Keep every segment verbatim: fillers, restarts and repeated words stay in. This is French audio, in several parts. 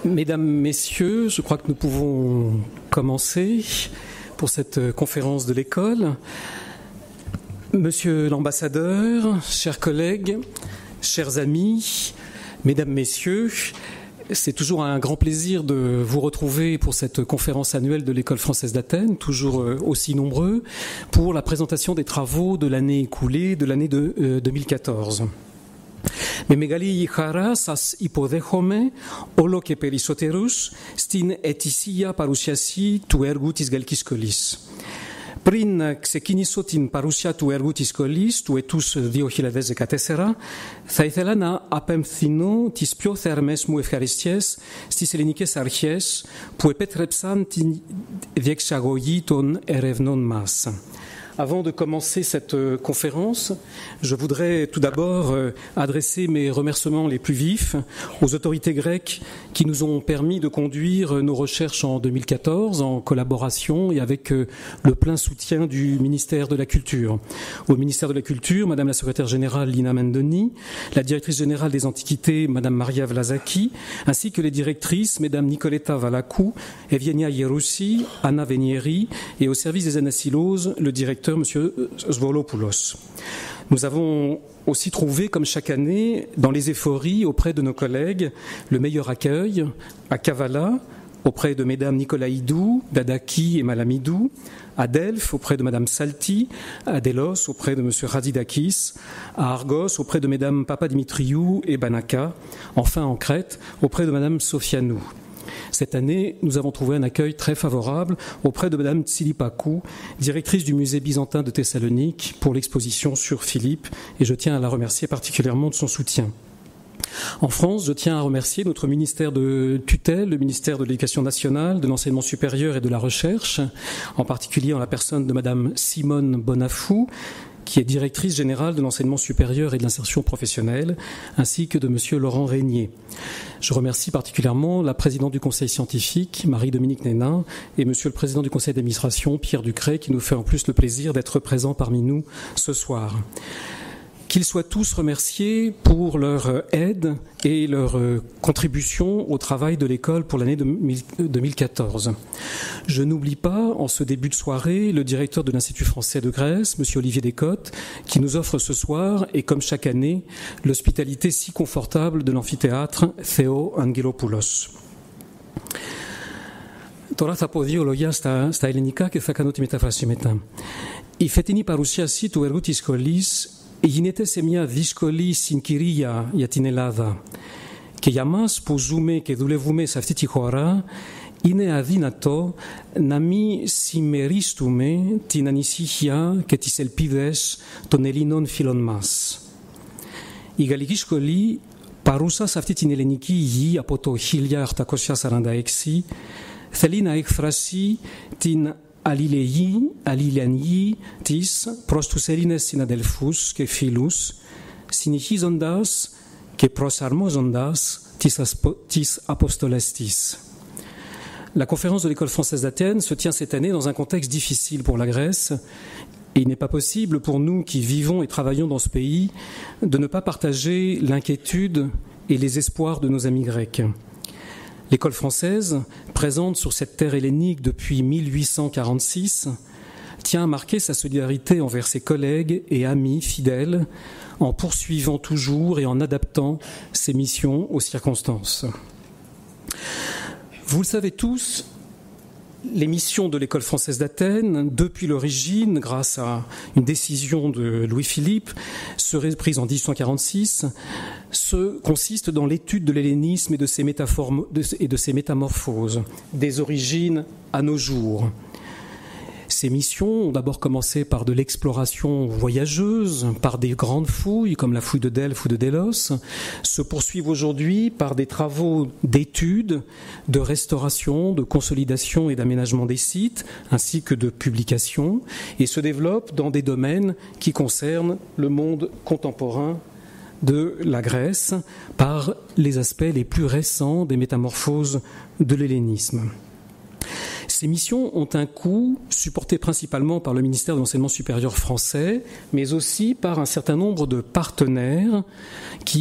Mesdames, Messieurs, je crois que nous pouvons commencer pour cette conférence de l'école. Monsieur l'ambassadeur, chers collègues, chers amis, Mesdames, Messieurs, c'est toujours un grand plaisir de vous retrouver pour cette conférence annuelle de l'École française d'Athènes, toujours aussi nombreux, pour la présentation des travaux de l'année écoulée, de l'année de euh, deux mille quatorze. Με μεγάλη χαρά σας υποδέχομαι όλο και περισσότερους στην ετησία παρουσίαση του έργου της Γαλλικής Σχολής. Πριν ξεκινήσω την παρουσία του έργου της σχολής του έτους δύο χιλιάδες δεκατέσσερα, θα ήθελα να απευθυνώ τις πιο θερμές μου ευχαριστίες στις ελληνικές αρχές που επέτρεψαν την διεξαγωγή των ερευνών μας. Avant de commencer cette conférence, je voudrais tout d'abord adresser mes remerciements les plus vifs aux autorités grecques qui nous ont permis de conduire nos recherches en deux mille quatorze en collaboration et avec le plein soutien du ministère de la Culture. Au ministère de la Culture, Madame la secrétaire générale Lina Mendoni, la directrice générale des Antiquités, Madame Maria Vlasaki, ainsi que les directrices, Mesdames Nicoletta Valakou, Evgenia Yeroussi, Anna Venieri, et au service des anasyloses, le directeur Monsieur Svolopoulos. Nous avons aussi trouvé, comme chaque année, dans les éphories auprès de nos collègues, le meilleur accueil à Kavala, auprès de Mesdames Nicolaïdou, Dadaki et Malamidou, à Delphes auprès de Madame Salti, à Delos auprès de Monsieur Radidakis, à Argos auprès de Mesdames Papadimitriou et Banaka, enfin en Crète auprès de Madame Sofianou. Cette année, nous avons trouvé un accueil très favorable auprès de Madame Tsilipakou, directrice du musée byzantin de Thessalonique, pour l'exposition sur Philippe, et je tiens à la remercier particulièrement de son soutien. En France, je tiens à remercier notre ministère de tutelle, le ministère de l'Éducation nationale, de l'enseignement supérieur et de la recherche, en particulier en la personne de Madame Simone Bonafou, qui est directrice générale de l'enseignement supérieur et de l'insertion professionnelle, ainsi que de Monsieur Laurent Régnier. Je remercie particulièrement la présidente du conseil scientifique, Marie-Dominique Nénin, et Monsieur le président du conseil d'administration, Pierre Ducret, qui nous fait en plus le plaisir d'être présents parmi nous ce soir. Qu'ils soient tous remerciés pour leur aide et leur contribution au travail de l'école pour l'année deux mille quatorze. Je n'oublie pas, en ce début de soirée, le directeur de l'Institut français de Grèce, M. Olivier Descottes, qui nous offre ce soir, et comme chaque année, l'hospitalité si confortable de l'amphithéâtre Théo Angelopoulos. Τώρα θα πω δύο λόγια στα, στα ελληνικά και θα κάνω τη μετάφραση μετά. Η φετινή παρουσίαση του έργου της σχολής γίνεται σε μια δύσκολη συγκυρία για την Ελλάδα. Και για μας που ζούμε και δουλεύουμε σε αυτή τη χώρα, είναι αδύνατο να μην συμμερίστουμε την ανησυχία και τις ελπίδες των Ελλήνων φίλων μας. Η Γαλλική Σχολή, παρούσα σε αυτή την ελληνική γη από το χίλια οκτακόσια σαράντα έξι, θέλει να εκφράσει την αλληλεγγύη, αλληλεγγύη της προς τους Έλληνες συναδελφούς και φίλους, συνεχίζοντας και προσαρμόζοντας τις, ασπο, τις αποστολές της. La conférence de l'École française d'Athènes se tient cette année dans un contexte difficile pour la Grèce, et il n'est pas possible pour nous qui vivons et travaillons dans ce pays de ne pas partager l'inquiétude et les espoirs de nos amis grecs. L'école française, présente sur cette terre hellénique depuis mille huit cent quarante-six, tient à marquer sa solidarité envers ses collègues et amis fidèles en poursuivant toujours et en adaptant ses missions aux circonstances. Vous le savez tous, les missions de l'École française d'Athènes, depuis l'origine, grâce à une décision de Louis-Philippe, serait prise en dix-huit cent quarante-six, se consiste dans l'étude de l'hellénisme et de ses et de ses métamorphoses, des origines à nos jours. Ces missions ont d'abord commencé par de l'exploration voyageuse, par des grandes fouilles comme la fouille de Delphes ou de Délos, se poursuivent aujourd'hui par des travaux d'études, de restauration, de consolidation et d'aménagement des sites, ainsi que de publication, et se développent dans des domaines qui concernent le monde contemporain de la Grèce par les aspects les plus récents des métamorphoses de l'hellénisme. Ces missions ont un coût supporté principalement par le ministère de l'Enseignement supérieur français, mais aussi par un certain nombre de partenaires qui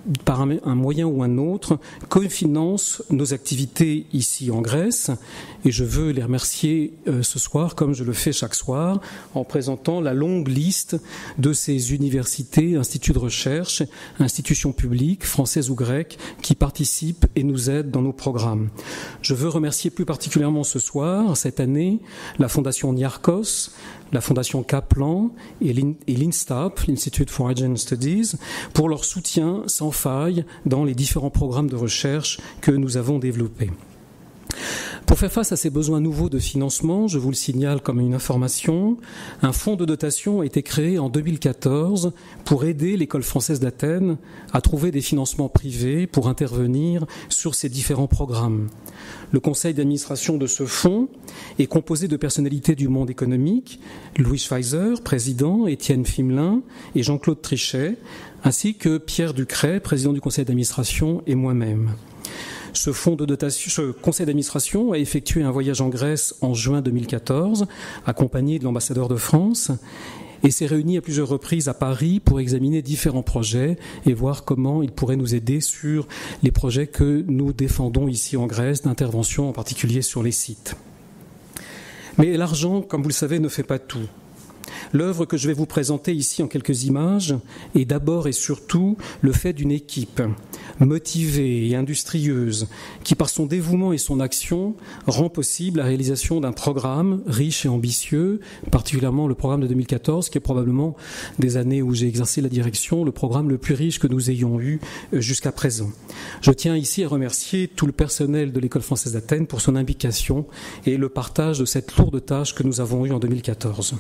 par un, un moyen ou un autre, cofinancent nos activités ici en Grèce. Et je veux les remercier euh, ce soir, comme je le fais chaque soir, en présentant la longue liste de ces universités, instituts de recherche, institutions publiques, françaises ou grecques, qui participent et nous aident dans nos programmes. Je veux remercier plus particulièrement ce soir, cette année, la Fondation Niarchos, la Fondation Kaplan et l'INSTAP, l'Institute for Asian Studies, pour leur soutien sans faille dans les différents programmes de recherche que nous avons développés. Pour faire face à ces besoins nouveaux de financement, je vous le signale comme une information, un fonds de dotation a été créé en deux mille quatorze pour aider l'École française d'Athènes à trouver des financements privés pour intervenir sur ces différents programmes. Le conseil d'administration de ce fonds est composé de personnalités du monde économique, Louis Schweizer, président, Étienne Fimelin et Jean-Claude Trichet, ainsi que Pierre Ducret, président du conseil d'administration, et moi-même. Ce fonds de dotation, ce conseil d'administration a effectué un voyage en Grèce en juin deux mille quatorze, accompagné de l'ambassadeur de France, et s'est réuni à plusieurs reprises à Paris pour examiner différents projets et voir comment ils pourraient nous aider sur les projets que nous défendons ici en Grèce, d'intervention en particulier sur les sites. Mais l'argent, comme vous le savez, ne fait pas tout. L'œuvre que je vais vous présenter ici en quelques images est d'abord et surtout le fait d'une équipe motivée et industrieuse qui, par son dévouement et son action, rend possible la réalisation d'un programme riche et ambitieux, particulièrement le programme de deux mille quatorze, qui est probablement des années où j'ai exercé la direction, le programme le plus riche que nous ayons eu jusqu'à présent. Je tiens ici à remercier tout le personnel de l'École française d'Athènes pour son implication et le partage de cette lourde tâche que nous avons eue en deux mille quatorze.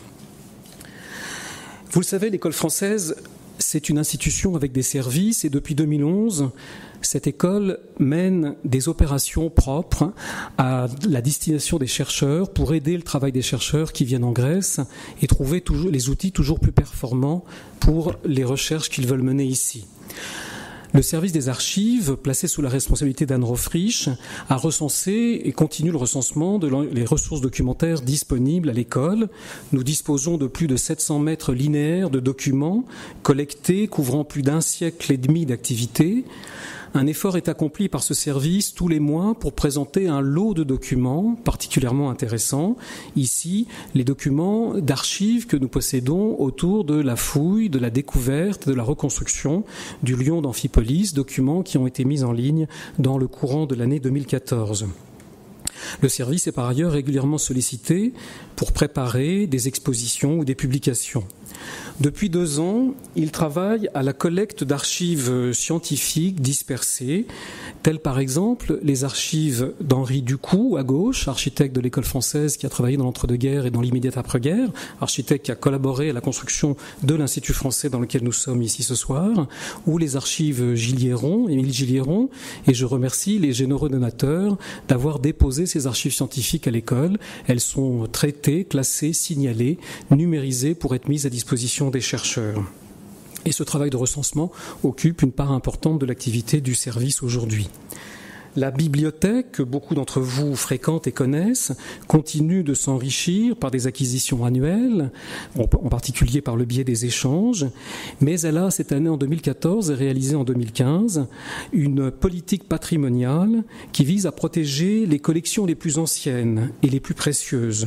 Vous le savez, l'École française, c'est une institution avec des services et depuis deux mille onze, cette école mène des opérations propres à la destination des chercheurs pour aider le travail des chercheurs qui viennent en Grèce et trouver toujours les outils toujours plus performants pour les recherches qu'ils veulent mener ici. Le service des archives, placé sous la responsabilité d'Anne Roffrich, a recensé et continue le recensement de les ressources documentaires disponibles à l'école. Nous disposons de plus de sept cents mètres linéaires de documents collectés, couvrant plus d'un siècle et demi d'activité. Un effort est accompli par ce service tous les mois pour présenter un lot de documents particulièrement intéressants. Ici, les documents d'archives que nous possédons autour de la fouille, de la découverte, de la reconstruction du lion d'Amphipolis, documents qui ont été mis en ligne dans le courant de l'année deux mille quatorze. Le service est par ailleurs régulièrement sollicité pour préparer des expositions ou des publications. Depuis deux ans, il travaille à la collecte d'archives scientifiques dispersées, telles par exemple les archives d'Henri Ducou, à gauche, architecte de l'École française qui a travaillé dans l'entre-deux-guerres et dans l'immédiate après-guerre, architecte qui a collaboré à la construction de l'Institut français dans lequel nous sommes ici ce soir, ou les archives Gilliéron, Émile Gilliéron, et je remercie les généreux donateurs d'avoir déposé ces archives scientifiques à l'école. Elles sont traitées, classées, signalées, numérisées pour être mises à disposition des chercheurs. Et ce travail de recensement occupe une part importante de l'activité du service aujourd'hui. La bibliothèque, que beaucoup d'entre vous fréquentent et connaissent, continue de s'enrichir par des acquisitions annuelles, en particulier par le biais des échanges, mais elle a cette année en deux mille quatorze et réalisée en deux mille quinze une politique patrimoniale qui vise à protéger les collections les plus anciennes et les plus précieuses.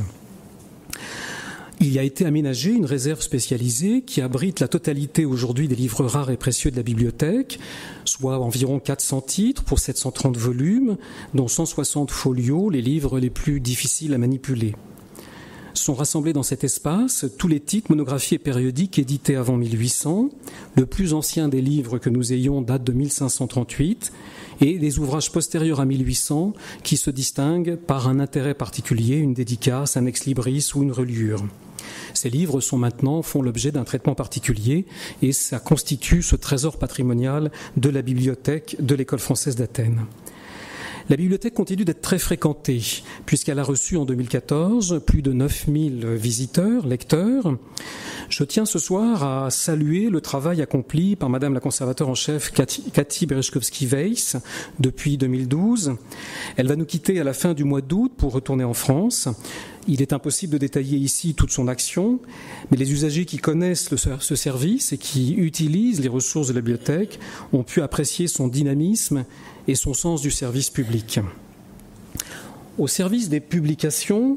Il y a été aménagé une réserve spécialisée qui abrite la totalité aujourd'hui des livres rares et précieux de la bibliothèque, soit environ quatre cents titres pour sept cent trente volumes, dont cent soixante folios, les livres les plus difficiles à manipuler. Sont rassemblés dans cet espace tous les titres, monographies et périodiques édités avant mille huit cents. Le plus ancien des livres que nous ayons date de mille cinq cent trente-huit et des ouvrages postérieurs à mille huit cents qui se distinguent par un intérêt particulier, une dédicace, un ex-libris ou une reliure. Ces livres sont maintenant, font l'objet d'un traitement particulier et ça constitue ce trésor patrimonial de la bibliothèque de l'École française d'Athènes. La bibliothèque continue d'être très fréquentée puisqu'elle a reçu en deux mille quatorze plus de neuf mille visiteurs, lecteurs. Je tiens ce soir à saluer le travail accompli par Madame la conservateur en chef Cathy Bereshkovsky-Weiss depuis deux mille douze. Elle va nous quitter à la fin du mois d'août pour retourner en France. Il est impossible de détailler ici toute son action, mais les usagers qui connaissent le, ce service et qui utilisent les ressources de la bibliothèque ont pu apprécier son dynamisme et son sens du service public. Au service des publications,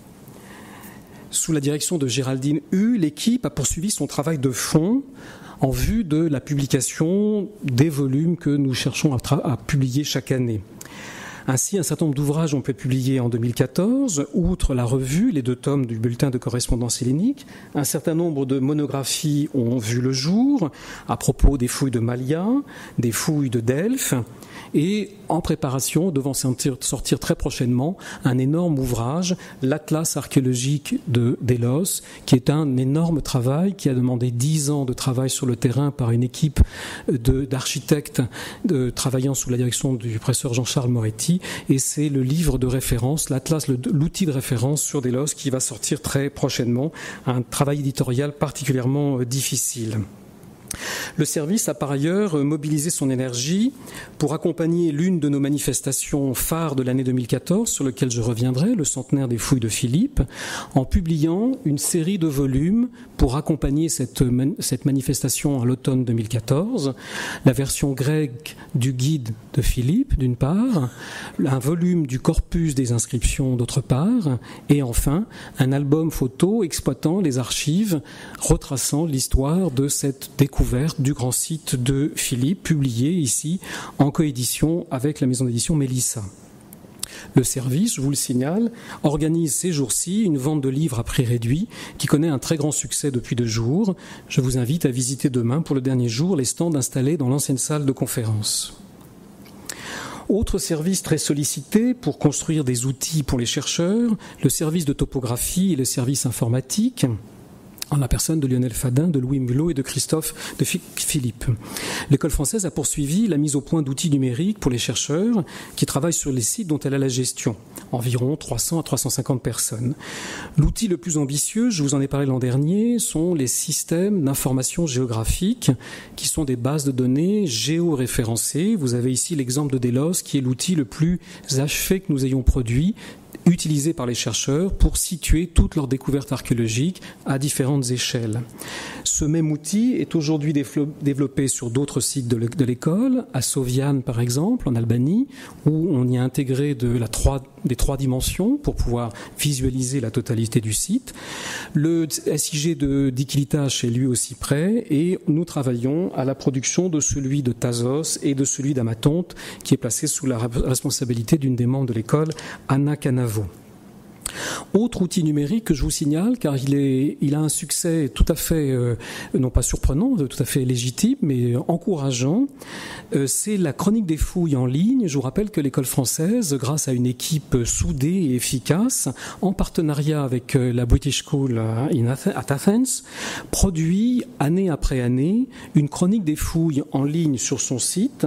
sous la direction de Géraldine Hu, l'équipe a poursuivi son travail de fond en vue de la publication des volumes que nous cherchons à, à publier chaque année. Ainsi, un certain nombre d'ouvrages ont été publiés en deux mille quatorze, outre la revue, les deux tomes du bulletin de correspondance hellénique. Un certain nombre de monographies ont vu le jour à propos des fouilles de Malia, des fouilles de Delphes, et en préparation, devant sortir très prochainement, un énorme ouvrage, l'Atlas archéologique de Délos, qui est un énorme travail qui a demandé dix ans de travail sur le terrain par une équipe de, d'architectes de, travaillant sous la direction du professeur Jean-Charles Moretti, et c'est le livre de référence, l'Atlas, le, l'outil de référence sur Délos qui va sortir très prochainement, un travail éditorial particulièrement difficile. Le service a par ailleurs mobilisé son énergie pour accompagner l'une de nos manifestations phares de l'année deux mille quatorze, sur lequel je reviendrai, le centenaire des fouilles de Philippe, en publiant une série de volumes pour accompagner cette, cette manifestation à l'automne deux mille quatorze, la version grecque du guide de Philippe, d'une part, un volume du corpus des inscriptions, d'autre part, et enfin un album photo exploitant les archives, retraçant l'histoire de cette découverte du grand site de Philippe, publié ici en coédition avec la maison d'édition Mélissa. Le service, je vous le signale, organise ces jours-ci une vente de livres à prix réduit qui connaît un très grand succès depuis deux jours. Je vous invite à visiter demain pour le dernier jour les stands installés dans l'ancienne salle de conférence. Autre service très sollicité pour construire des outils pour les chercheurs, le service de topographie et le service informatique, en la personne de Lionel Fadin, de Louis Mulot et de Christophe de Philippe. L'École française a poursuivi la mise au point d'outils numériques pour les chercheurs qui travaillent sur les sites dont elle a la gestion, environ trois cents à trois cent cinquante personnes. L'outil le plus ambitieux, je vous en ai parlé l'an dernier, sont les systèmes d'information géographique qui sont des bases de données géoréférencées. Vous avez ici l'exemple de Délos qui est l'outil le plus achevé que nous ayons produit, utilisés par les chercheurs pour situer toutes leurs découvertes archéologiques à différentes échelles. Ce même outil est aujourd'hui développé sur d'autres sites de l'école, à Soviane par exemple, en Albanie, où on y a intégré de la trois, des trois dimensions pour pouvoir visualiser la totalité du site. Le S I G de Dikylitas est lui aussi prêt et nous travaillons à la production de celui de Thasos et de celui d'Amathonte qui est placé sous la responsabilité d'une des membres de l'école, Anna Canavo. Autre outil numérique que je vous signale, car il, est, il a un succès tout à fait, euh, non pas surprenant, tout à fait légitime, mais encourageant, euh, c'est la chronique des fouilles en ligne. Je vous rappelle que l'École française, grâce à une équipe soudée et efficace, en partenariat avec la British School at Athens, produit année après année une chronique des fouilles en ligne sur son site.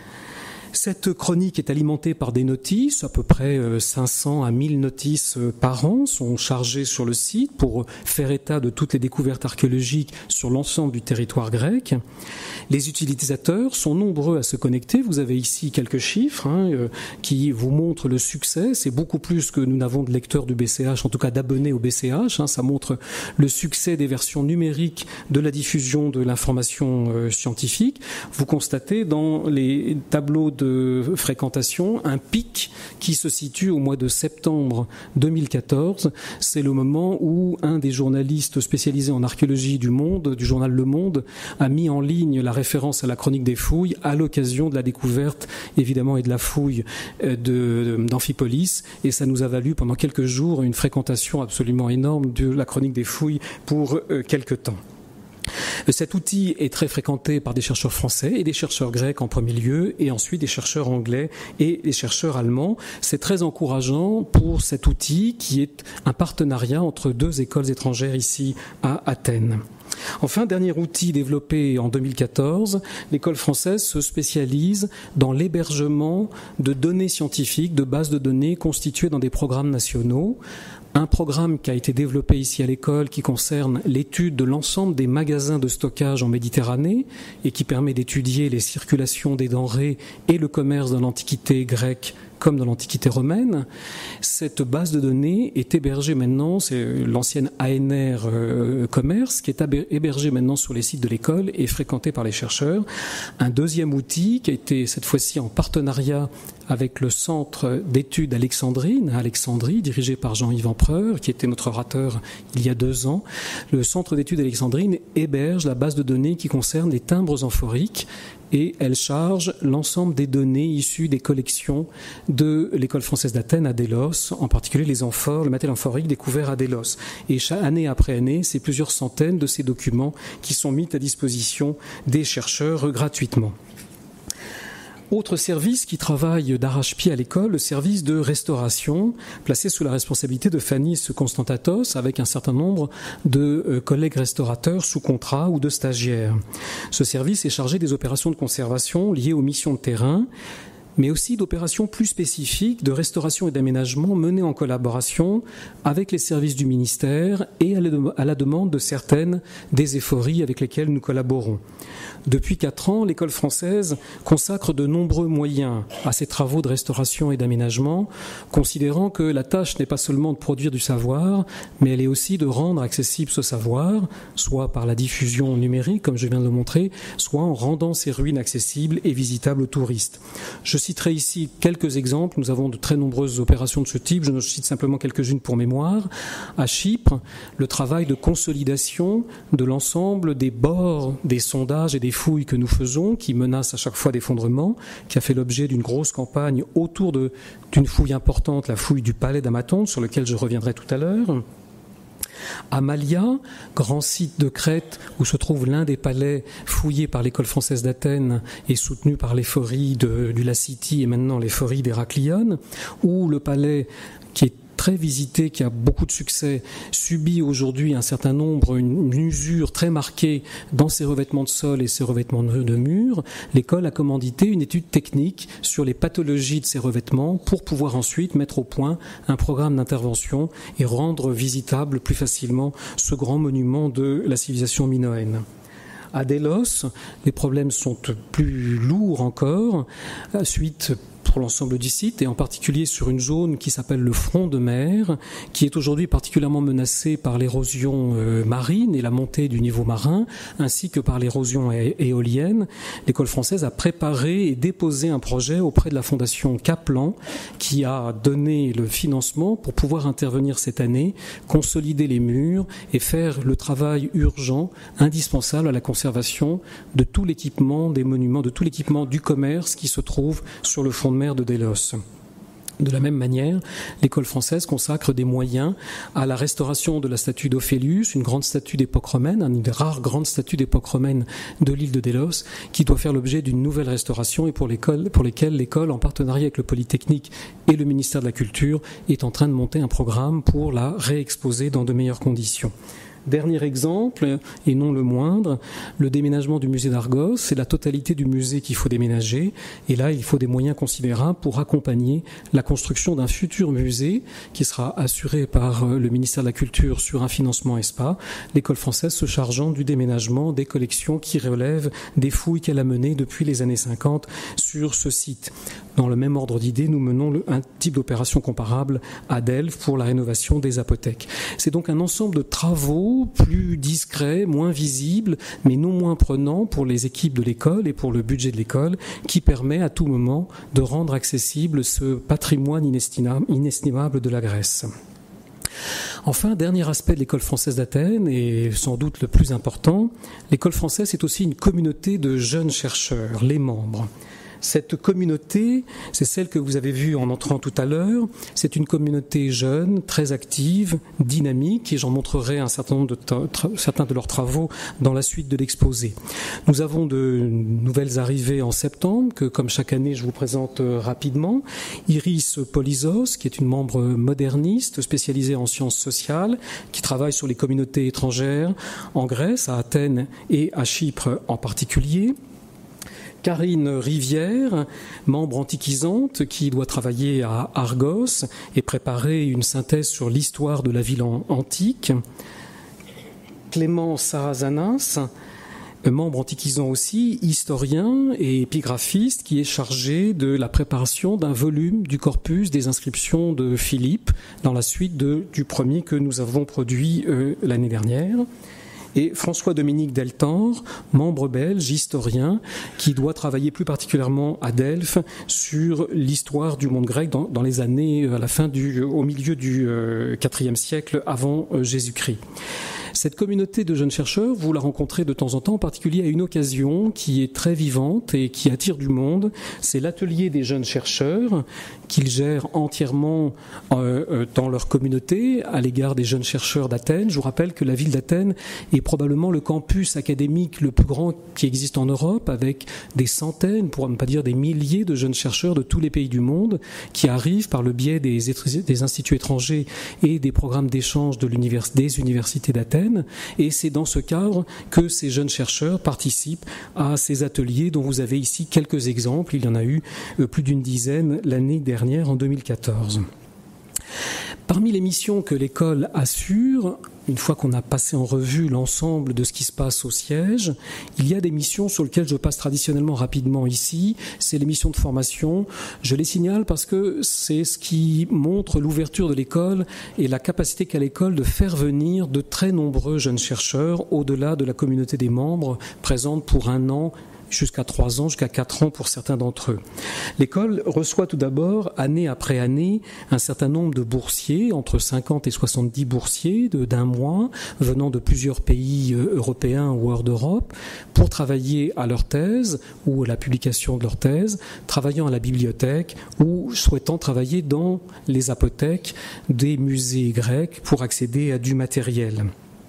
Cette chronique est alimentée par des notices, à peu près cinq cents à mille notices par an sont chargées sur le site pour faire état de toutes les découvertes archéologiques sur l'ensemble du territoire grec. Les utilisateurs sont nombreux à se connecter. Vous avez ici quelques chiffres hein, euh, qui vous montrent le succès. C'est beaucoup plus que nous n'avons de lecteurs du B C H, en tout cas d'abonnés au B C H. Hein. Ça montre le succès des versions numériques de la diffusion de l'information euh, scientifique. Vous constatez dans les tableaux de de fréquentation, un pic qui se situe au mois de septembre deux mille quatorze. C'est le moment où un des journalistes spécialisés en archéologie du Monde, du journal Le Monde, a mis en ligne la référence à la chronique des fouilles à l'occasion de la découverte, évidemment, et de la fouille de, d'Amphipolis. Et ça nous a valu pendant quelques jours une fréquentation absolument énorme de la chronique des fouilles pour euh, quelques temps. Cet outil est très fréquenté par des chercheurs français et des chercheurs grecs en premier lieu, et ensuite des chercheurs anglais et des chercheurs allemands. C'est très encourageant pour cet outil qui est un partenariat entre deux écoles étrangères ici à Athènes. Enfin, dernier outil développé en deux mille quatorze, l'école française se spécialise dans l'hébergement de données scientifiques, de bases de données constituées dans des programmes nationaux, un programme qui a été développé ici à l'école qui concerne l'étude de l'ensemble des magasins de stockage en Méditerranée et qui permet d'étudier les circulations des denrées et le commerce dans l'Antiquité grecque comme dans l'Antiquité romaine. Cette base de données est hébergée maintenant, c'est l'ancienne A N R euh, Commerce, qui est hébergée maintenant sur les sites de l'école et fréquentée par les chercheurs. Un deuxième outil qui a été cette fois-ci en partenariat avec le Centre d'études Alexandrine, à Alexandrie, dirigé par Jean-Yves Empereur, qui était notre orateur il y a deux ans. Le Centre d'études Alexandrine héberge la base de données qui concerne les timbres amphoriques et elle charge l'ensemble des données issues des collections de l'École française d'Athènes à Délos, en particulier les amphores, le matériel amphorique découvert à Délos. Et chaque année après année, c'est plusieurs centaines de ces documents qui sont mis à disposition des chercheurs gratuitement. Autre service qui travaille d'arrache-pied à l'école, le service de restauration, placé sous la responsabilité de Fanny Constantatos, avec un certain nombre de collègues restaurateurs sous contrat ou de stagiaires. Ce service est chargé des opérations de conservation liées aux missions de terrain, mais aussi d'opérations plus spécifiques de restauration et d'aménagement menées en collaboration avec les services du ministère et à la demande de certaines des éphories avec lesquelles nous collaborons. Depuis quatre ans, l'école française consacre de nombreux moyens à ces travaux de restauration et d'aménagement, considérant que la tâche n'est pas seulement de produire du savoir, mais elle est aussi de rendre accessible ce savoir, soit par la diffusion numérique, comme je viens de le montrer, soit en rendant ces ruines accessibles et visitables aux touristes. Je citerai ici quelques exemples. Nous avons de très nombreuses opérations de ce type. Je ne cite simplement quelques-unes pour mémoire. À Chypre, le travail de consolidation de l'ensemble des bords, des sondages et des fouilles que nous faisons, qui menacent à chaque fois d'effondrement, qui a fait l'objet d'une grosse campagne autour de, d'une fouille importante, la fouille du palais d'Amathonte, sur lequel je reviendrai tout à l'heure. À Malia, grand site de Crète où se trouve l'un des palais fouillés par l'école française d'Athènes et soutenu par l'éphorie de, du Lacity et maintenant l'éphorie d'Héraclione, où le palais qui est très visité, qui a beaucoup de succès, subit aujourd'hui un certain nombre, une, une usure très marquée dans ses revêtements de sol et ses revêtements de, de murs. L'école a commandité une étude technique sur les pathologies de ces revêtements pour pouvoir ensuite mettre au point un programme d'intervention et rendre visitable plus facilement ce grand monument de la civilisation minoenne. À Délos, les problèmes sont plus lourds encore, suite pour l'ensemble du site, et en particulier sur une zone qui s'appelle le front de mer, qui est aujourd'hui particulièrement menacée par l'érosion euh, marine et la montée du niveau marin, ainsi que par l'érosion é- éolienne. L'école française a préparé et déposé un projet auprès de la fondation Kaplan, qui a donné le financement pour pouvoir intervenir cette année, consolider les murs et faire le travail urgent, indispensable à la conservation de tout l'équipement des monuments, de tout l'équipement du commerce qui se trouve sur le front de mer de Délos. De la même manière, l'école française consacre des moyens à la restauration de la statue d'Ophélius, une grande statue d'époque romaine, une des rares grandes statues d'époque romaine de l'île de Délos, qui doit faire l'objet d'une nouvelle restauration et pour, l'école, pour lesquelles l'école, en partenariat avec le Polytechnique et le ministère de la Culture, est en train de monter un programme pour la réexposer dans de meilleures conditions. Dernier exemple, et non le moindre, le déménagement du musée d'Argos. C'est la totalité du musée qu'il faut déménager. Et là, il faut des moyens considérables pour accompagner la construction d'un futur musée qui sera assuré par le ministère de la Culture sur un financement E S P A. L'école française se chargeant du déménagement des collections qui relèvent des fouilles qu'elle a menées depuis les années cinquante sur ce site. Dans le même ordre d'idées, nous menons un type d'opération comparable à Delphes pour la rénovation des apothèques. C'est donc un ensemble de travaux plus discret, moins visible, mais non moins prenant pour les équipes de l'école et pour le budget de l'école, qui permet à tout moment de rendre accessible ce patrimoine inestimable de la Grèce. Enfin, dernier aspect de l'école française d'Athènes, et sans doute le plus important, l'école française est aussi une communauté de jeunes chercheurs, les membres. Cette communauté, c'est celle que vous avez vue en entrant tout à l'heure. C'est une communauté jeune, très active, dynamique, et j'en montrerai un certain nombre de tra- certains de leurs travaux dans la suite de l'exposé. Nous avons de nouvelles arrivées en septembre, que comme chaque année je vous présente rapidement. Iris Polyzos, qui est une membre moderniste spécialisée en sciences sociales, qui travaille sur les communautés étrangères en Grèce, à Athènes et à Chypre en particulier. Karine Rivière, membre antiquisante qui doit travailler à Argos et préparer une synthèse sur l'histoire de la ville antique. Clément Sarazanas, membre antiquisant aussi, historien et épigraphiste qui est chargé de la préparation d'un volume du corpus des inscriptions de Philippe dans la suite de, du premier que nous avons produit euh, l'année dernière. Et François-Dominique Deltendre, membre belge, historien, qui doit travailler plus particulièrement à Delphes sur l'histoire du monde grec dans, dans les années, à la fin du, au milieu du euh, quatrième siècle avant euh, Jésus-Christ. Cette communauté de jeunes chercheurs, vous la rencontrez de temps en temps, en particulier à une occasion qui est très vivante et qui attire du monde. C'est l'atelier des jeunes chercheurs qu'ils gèrent entièrement euh, dans leur communauté à l'égard des jeunes chercheurs d'Athènes. Je vous rappelle que la ville d'Athènes est probablement le campus académique le plus grand qui existe en Europe, avec des centaines, pour ne pas dire des milliers de jeunes chercheurs de tous les pays du monde qui arrivent par le biais des, des instituts étrangers et des programmes d'échange de l'univers, des universités d'Athènes. Et c'est dans ce cadre que ces jeunes chercheurs participent à ces ateliers dont vous avez ici quelques exemples. Il y en a eu plus d'une dizaine l'année dernière, en deux mille quatorze. Parmi les missions que l'école assure, une fois qu'on a passé en revue l'ensemble de ce qui se passe au siège, il y a des missions sur lesquelles je passe traditionnellement rapidement ici. C'est les missions de formation. Je les signale parce que c'est ce qui montre l'ouverture de l'école et la capacité qu'a l'école de faire venir de très nombreux jeunes chercheurs au-delà de la communauté des membres présente pour un an, jusqu'à trois ans, jusqu'à quatre ans pour certains d'entre eux. L'école reçoit tout d'abord, année après année, un certain nombre de boursiers, entre cinquante et soixante-dix boursiers de, d'un mois, venant de plusieurs pays européens ou hors d'Europe, pour travailler à leur thèse ou à la publication de leur thèse, travaillant à la bibliothèque ou souhaitant travailler dans les apothèques des musées grecs pour accéder à du matériel.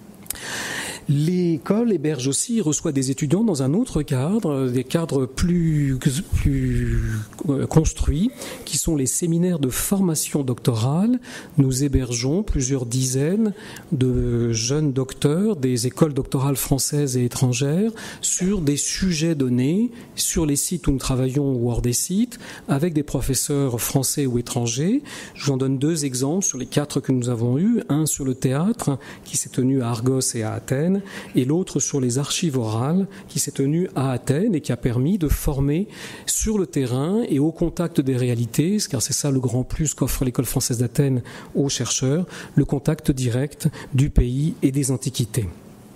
L'école héberge aussi, reçoit des étudiants dans un autre cadre, des cadres plus, plus construits, qui sont les séminaires de formation doctorale. Nous hébergeons plusieurs dizaines de jeunes docteurs des écoles doctorales françaises et étrangères sur des sujets donnés, sur les sites où nous travaillons ou hors des sites, avec des professeurs français ou étrangers. Je vous en donne deux exemples sur les quatre que nous avons eus. Un sur le théâtre, qui s'est tenu à Argos et à Athènes, et l'autre sur les archives orales qui s'est tenu à Athènes et qui a permis de former sur le terrain et au contact des réalités, car c'est ça le grand plus qu'offre l'école française d'Athènes aux chercheurs, le contact direct du pays et des antiquités.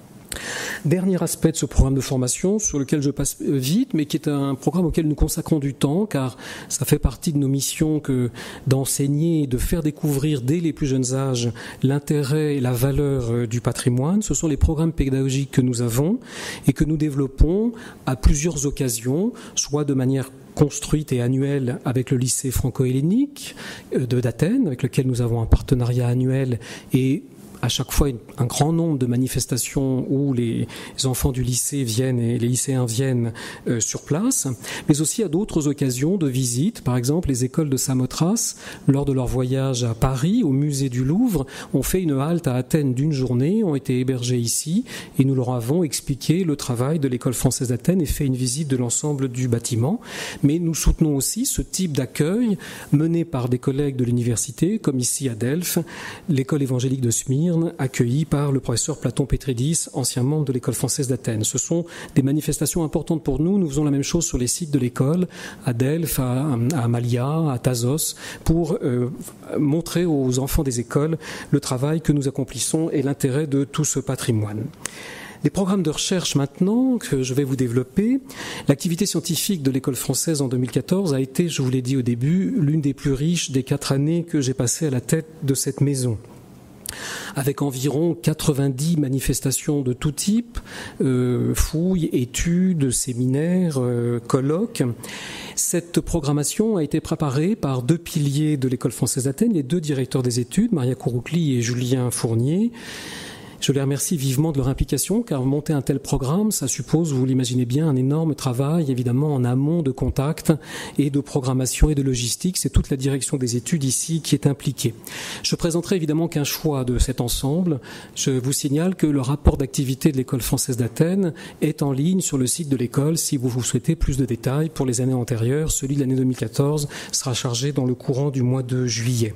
Dernier aspect de ce programme de formation sur lequel je passe vite, mais qui est un programme auquel nous consacrons du temps, car ça fait partie de nos missions que d'enseigner et de faire découvrir dès les plus jeunes âges l'intérêt et la valeur du patrimoine. Ce sont les programmes pédagogiques que nous avons et que nous développons à plusieurs occasions, soit de manière construite et annuelle avec le lycée franco-hellénique de d'Athènes, avec lequel nous avons un partenariat annuel et à chaque fois un grand nombre de manifestations où les enfants du lycée viennent et les lycéens viennent euh, sur place, mais aussi à d'autres occasions de visite. Par exemple, les écoles de Samothrace, lors de leur voyage à Paris, au musée du Louvre, ont fait une halte à Athènes d'une journée, ont été hébergés ici, et nous leur avons expliqué le travail de l'école française d'Athènes et fait une visite de l'ensemble du bâtiment. Mais nous soutenons aussi ce type d'accueil mené par des collègues de l'université, comme ici à Delphes, l'école évangélique de Smyrne, accueilli par le professeur Platon Petridis, ancien membre de l'école française d'Athènes. Ce sont des manifestations importantes pour nous. Nous faisons la même chose sur les sites de l'école, à Delphes, à, à Amalia, à Thasos, pour euh, montrer aux enfants des écoles le travail que nous accomplissons et l'intérêt de tout ce patrimoine. Les programmes de recherche maintenant que je vais vous développer. L'activité scientifique de l'école française en deux mille quatorze a été, je vous l'ai dit au début, l'une des plus riches des quatre années que j'ai passées à la tête de cette maison, avec environ quatre-vingt-dix manifestations de tout type, euh, fouilles, études, séminaires, euh, colloques. Cette programmation a été préparée par deux piliers de l'école française d'Athènes, les deux directeurs des études, Maria Kouroukli et Julien Fournier, Je les remercie vivement de leur implication, car monter un tel programme, ça suppose, vous l'imaginez bien, un énorme travail, évidemment, en amont de contact et de programmation et de logistique. C'est toute la direction des études ici qui est impliquée. Je présenterai évidemment qu'un choix de cet ensemble. Je vous signale que le rapport d'activité de l'École française d'Athènes est en ligne sur le site de l'école si vous vous souhaitez plus de détails pour les années antérieures. Celui de l'année deux mille quatorze sera chargé dans le courant du mois de juillet.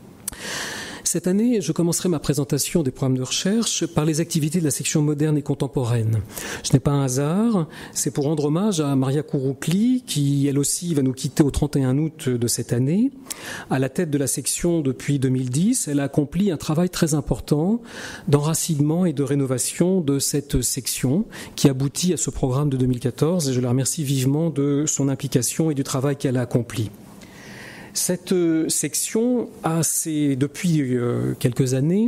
Cette année, je commencerai ma présentation des programmes de recherche par les activités de la section moderne et contemporaine. Ce n'est pas un hasard, c'est pour rendre hommage à Maria Kouroukli, qui elle aussi va nous quitter au trente et un août de cette année. À la tête de la section depuis deux mille dix, elle a accompli un travail très important d'enracinement et de rénovation de cette section qui aboutit à ce programme de deux mille quatorze, et je la remercie vivement de son implication et du travail qu'elle a accompli. Cette section a, depuis quelques années,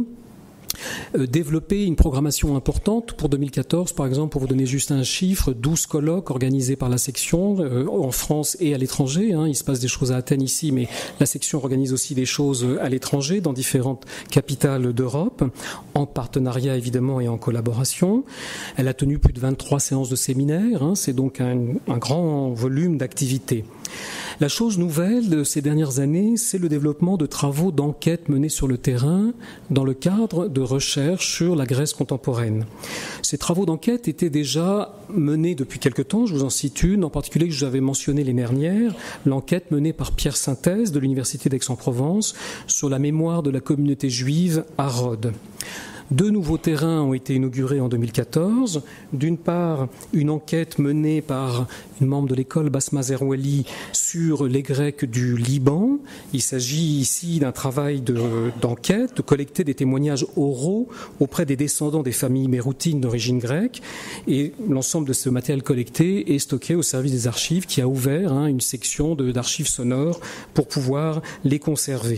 développé une programmation importante pour deux mille quatorze, par exemple, pour vous donner juste un chiffre, douze colloques organisés par la section en France et à l'étranger. Il se passe des choses à Athènes ici, mais la section organise aussi des choses à l'étranger, dans différentes capitales d'Europe, en partenariat évidemment et en collaboration. Elle a tenu plus de vingt-trois séances de séminaires, c'est donc un, un grand volume d'activités. La chose nouvelle de ces dernières années, c'est le développement de travaux d'enquête menés sur le terrain dans le cadre de recherche sur la Grèce contemporaine. Ces travaux d'enquête étaient déjà menés depuis quelque temps, je vous en cite une, en particulier que j'avais mentionné l'année dernière, l'enquête menée par Pierre Synthèse de l'Université d'Aix-en-Provence sur la mémoire de la communauté juive à Rhodes. Deux nouveaux terrains ont été inaugurés en deux mille quatorze. D'une part, une enquête menée par une membre de l'école, Basma Zerouali, sur les Grecs du Liban. Il s'agit ici d'un travail de, d'enquête, de collecter des témoignages oraux auprès des descendants des familles méroutines d'origine grecque. Et l'ensemble de ce matériel collecté est stocké au service des archives qui a ouvert hein, une section de, d'archives sonores pour pouvoir les conserver.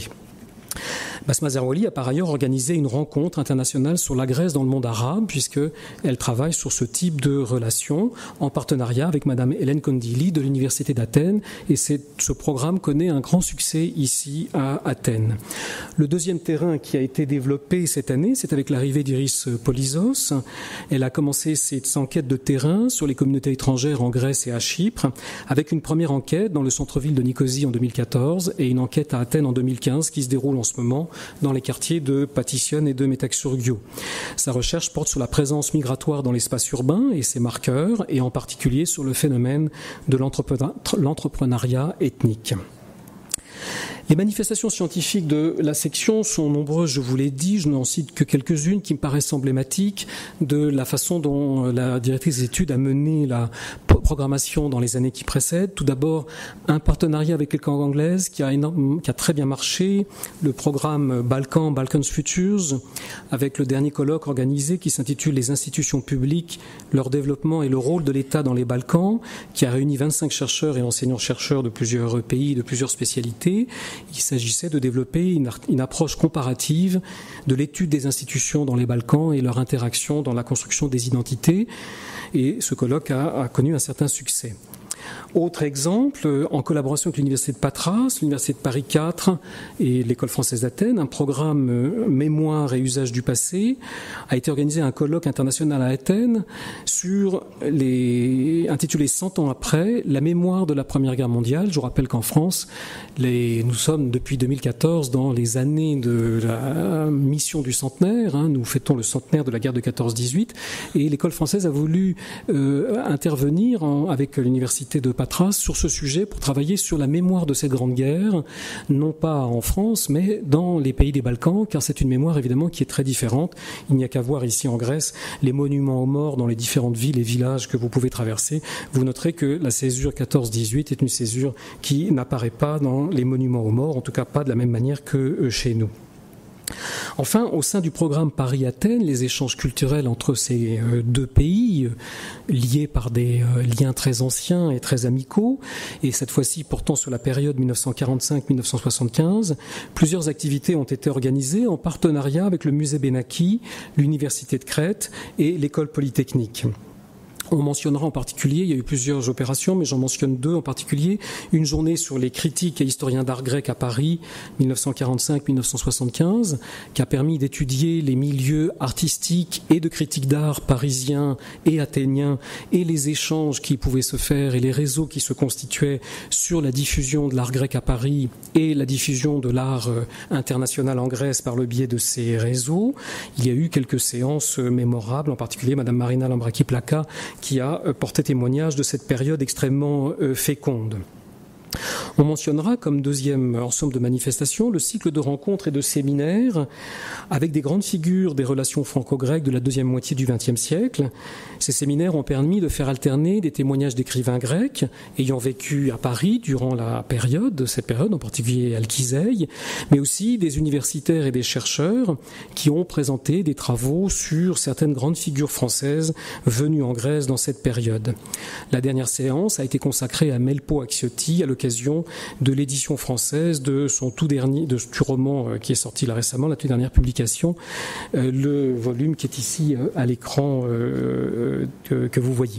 Basma Zerouali a par ailleurs organisé une rencontre internationale sur la Grèce dans le monde arabe, puisqu'elle travaille sur ce type de relations en partenariat avec Madame Hélène Kondili de l'Université d'Athènes, et c'est, ce programme connaît un grand succès ici à Athènes. Le deuxième terrain qui a été développé cette année, c'est avec l'arrivée d'Iris Polyzos. Elle a commencé cette enquête de terrain sur les communautés étrangères en Grèce et à Chypre, avec une première enquête dans le centre-ville de Nicosie en deux mille quatorze et une enquête à Athènes en deux mille quinze qui se déroule en ce moment dans les quartiers de Patition et de Metaxurgiou. Sa recherche porte sur la présence migratoire dans l'espace urbain et ses marqueurs, et en particulier sur le phénomène de l'entrepreneuriat ethnique. Les manifestations scientifiques de la section sont nombreuses, je vous l'ai dit, je n'en cite que quelques-unes qui me paraissent emblématiques de la façon dont la directrice des études a mené la programmation dans les années qui précèdent. Tout d'abord, un partenariat avec l'école anglaise qui a, énorme, qui a très bien marché, le programme Balkan, Balkans Futures, avec le dernier colloque organisé qui s'intitule « Les institutions publiques, leur développement et le rôle de l'État dans les Balkans », qui a réuni vingt-cinq chercheurs et enseignants-chercheurs de plusieurs pays, de plusieurs spécialités. Il s'agissait de développer une, une approche comparative de l'étude des institutions dans les Balkans et leur interaction dans la construction des identités. Et ce colloque a, a connu un certain succès. Autre exemple, en collaboration avec l'Université de Patras, l'Université de Paris quatre et l'École française d'Athènes, un programme Mémoire et usage du passé a été organisé un colloque international à Athènes sur les, intitulé cent ans après, la mémoire de la Première Guerre mondiale. Je vous rappelle qu'en France, les, nous sommes depuis deux mille quatorze dans les années de la mission du centenaire, hein, nous fêtons le centenaire de la guerre de quatorze dix-huit, et l'École française a voulu euh, intervenir en, avec l'Université de Patras sur ce sujet pour travailler sur la mémoire de cette grande guerre, non pas en France, mais dans les pays des Balkans, car c'est une mémoire évidemment qui est très différente. Il n'y a qu'à voir ici en Grèce les monuments aux morts dans les différentes villes et villages que vous pouvez traverser. Vous noterez que la césure quatorze dix-huit est une césure qui n'apparaît pas dans les monuments aux morts, en tout cas pas de la même manière que chez nous. Enfin, au sein du programme Paris-Athènes, les échanges culturels entre ces deux pays, liés par des liens très anciens et très amicaux, et cette fois-ci portant sur la période dix-neuf cent quarante-cinq à dix-neuf cent soixante-quinze, plusieurs activités ont été organisées en partenariat avec le musée Benaki, l'Université de Crète et l'École polytechnique. On mentionnera en particulier, il y a eu plusieurs opérations, mais j'en mentionne deux en particulier. Une journée sur les critiques et historiens d'art grec à Paris, mille neuf cent quarante-cinq à mille neuf cent soixante-quinze, qui a permis d'étudier les milieux artistiques et de critique d'art parisiens et athéniens et les échanges qui pouvaient se faire et les réseaux qui se constituaient sur la diffusion de l'art grec à Paris et la diffusion de l'art international en Grèce par le biais de ces réseaux. Il y a eu quelques séances mémorables, en particulier Madame Marina Lambraki-Plaka, qui a porté témoignage de cette période extrêmement féconde. On mentionnera comme deuxième ensemble de manifestations le cycle de rencontres et de séminaires avec des grandes figures des relations franco-grecques de la deuxième moitié du vingtième siècle. Ces séminaires ont permis de faire alterner des témoignages d'écrivains grecs ayant vécu à Paris durant la période, cette période en particulier Alkizei, mais aussi des universitaires et des chercheurs qui ont présenté des travaux sur certaines grandes figures françaises venues en Grèce dans cette période. La dernière séance a été consacrée à Melpo Axiotti à l'occasion de l'édition française de son tout dernier, de ce roman qui est sorti là récemment, la toute dernière publication, euh, le volume qui est ici euh, à l'écran euh, que, que vous voyez.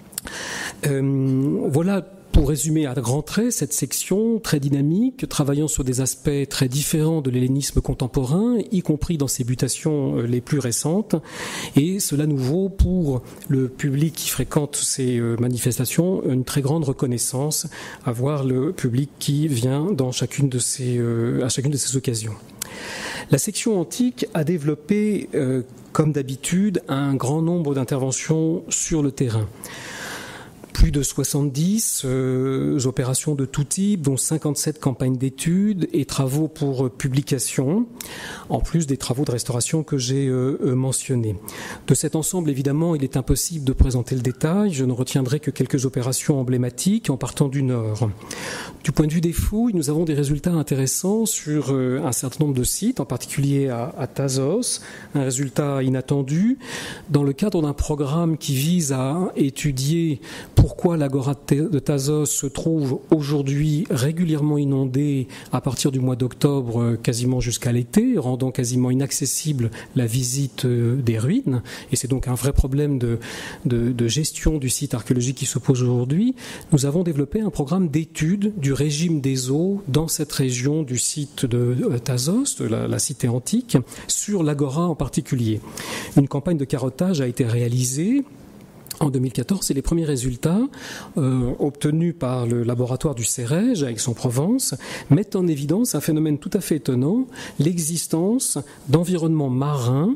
Euh, voilà. Pour résumer à grands traits, cette section très dynamique, travaillant sur des aspects très différents de l'hellénisme contemporain, y compris dans ses mutations les plus récentes, et cela nous vaut pour le public qui fréquente ces manifestations une très grande reconnaissance à voir le public qui vient dans chacune de ces, à chacune de ces occasions. La section antique a développé, euh, comme d'habitude, un grand nombre d'interventions sur le terrain. Plus de soixante-dix euh, opérations de tout type, dont cinquante-sept campagnes d'études et travaux pour euh, publication, en plus des travaux de restauration que j'ai euh, euh, mentionnés. De cet ensemble, évidemment, il est impossible de présenter le détail. Je ne retiendrai que quelques opérations emblématiques en partant du nord. Du point de vue des fouilles, nous avons des résultats intéressants sur euh, un certain nombre de sites, en particulier à, à Thasos, un résultat inattendu, dans le cadre d'un programme qui vise à étudier pourquoi l'agora de Thasos se trouve aujourd'hui régulièrement inondée à partir du mois d'octobre quasiment jusqu'à l'été, rendant quasiment inaccessible la visite des ruines. Et c'est donc un vrai problème de, de, de gestion du site archéologique qui se pose aujourd'hui. Nous avons développé un programme d'étude du régime des eaux dans cette région du site de Thasos, de la, la cité antique, sur l'agora en particulier. Une campagne de carottage a été réalisée en deux mille quatorze, et les premiers résultats euh, obtenus par le laboratoire du Cérège à Aix-en-Provence mettent en évidence un phénomène tout à fait étonnant, l'existence d'environnements marins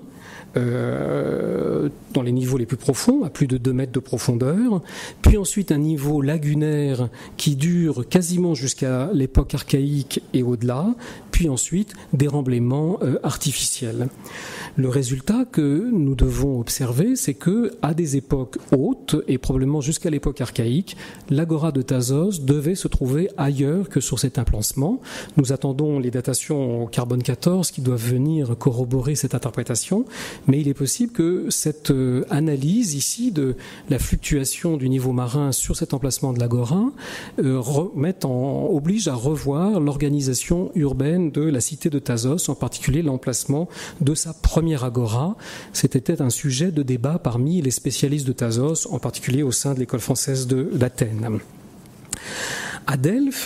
Euh, dans les niveaux les plus profonds, à plus de deux mètres de profondeur, puis ensuite un niveau lagunaire qui dure quasiment jusqu'à l'époque archaïque et au-delà, puis ensuite des remblaiements euh, artificiels. Le résultat que nous devons observer, c'est que à des époques hautes, et probablement jusqu'à l'époque archaïque, l'agora de Thasos devait se trouver ailleurs que sur cet emplacement. Nous attendons les datations au carbone quatorze qui doivent venir corroborer cette interprétation, mais il est possible que cette analyse ici de la fluctuation du niveau marin sur cet emplacement de l'agora euh, remette en, oblige à revoir l'organisation urbaine de la cité de Thasos, en particulier l'emplacement de sa première agora. C'était un sujet de débat parmi les spécialistes de Thasos, en particulier au sein de l'école française de, d'Athènes. À Delphes,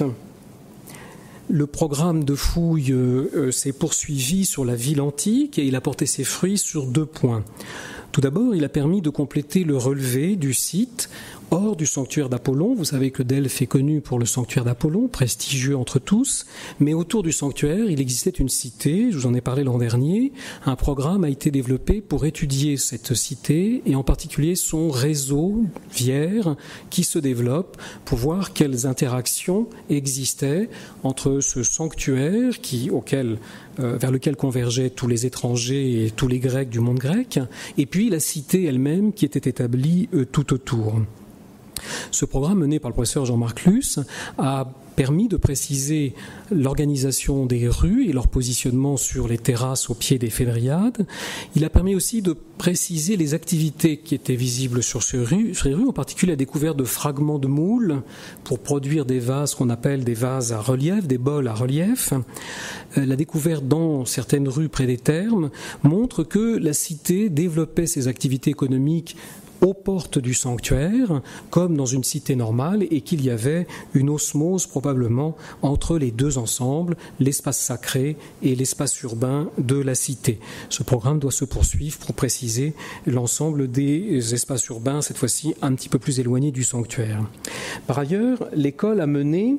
le programme de fouilles euh, s'est poursuivi sur la ville antique et il a porté ses fruits sur deux points. Tout d'abord, il a permis de compléter le relevé du site hors du sanctuaire d'Apollon. Vous savez que Delphes est connu pour le sanctuaire d'Apollon, prestigieux entre tous, mais autour du sanctuaire, il existait une cité, je vous en ai parlé l'an dernier. Un programme a été développé pour étudier cette cité et en particulier son réseau vière qui se développe pour voir quelles interactions existaient entre ce sanctuaire qui, auquel Euh, vers lequel convergeaient tous les étrangers et tous les Grecs du monde grec, et puis la cité elle-même qui était établie euh, tout autour. Ce programme mené par le professeur Jean-Marc Luce a permis de préciser l'organisation des rues et leur positionnement sur les terrasses au pied des Phédriades. Il a permis aussi de préciser les activités qui étaient visibles sur ces rues, sur les rues, en particulier la découverte de fragments de moules pour produire des vases qu'on appelle des vases à relief, des bols à relief. La découverte dans certaines rues près des thermes montre que la cité développait ses activités économiques aux portes du sanctuaire, comme dans une cité normale, et qu'il y avait une osmose probablement entre les deux ensembles, l'espace sacré et l'espace urbain de la cité. Ce programme doit se poursuivre pour préciser l'ensemble des espaces urbains, cette fois-ci un petit peu plus éloignés du sanctuaire. Par ailleurs, l'école a mené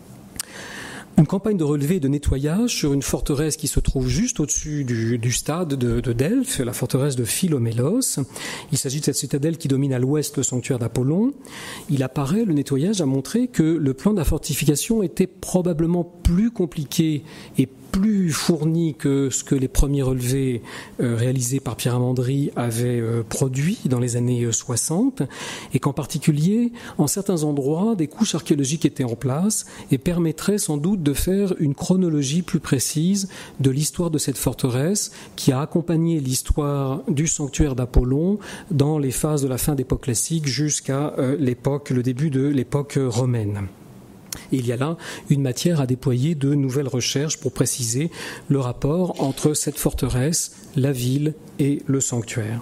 une campagne de relevé et de nettoyage sur une forteresse qui se trouve juste au-dessus du, du stade de, de Delphes, la forteresse de Philomélos. Il s'agit de cette citadelle qui domine à l'ouest le sanctuaire d'Apollon. Il apparaît, le nettoyage a montré que le plan de la fortification était probablement plus compliqué et plus fourni que ce que les premiers relevés euh, réalisés par Pierre Amandry avaient euh, produit dans les années soixante, et qu'en particulier, en certains endroits, des couches archéologiques étaient en place et permettraient sans doute de faire une chronologie plus précise de l'histoire de cette forteresse qui a accompagné l'histoire du sanctuaire d'Apollon dans les phases de la fin d'époque classique jusqu'à euh, l'époque, le début de l'époque romaine. Et il y a là une matière à déployer de nouvelles recherches pour préciser le rapport entre cette forteresse, la ville et le sanctuaire.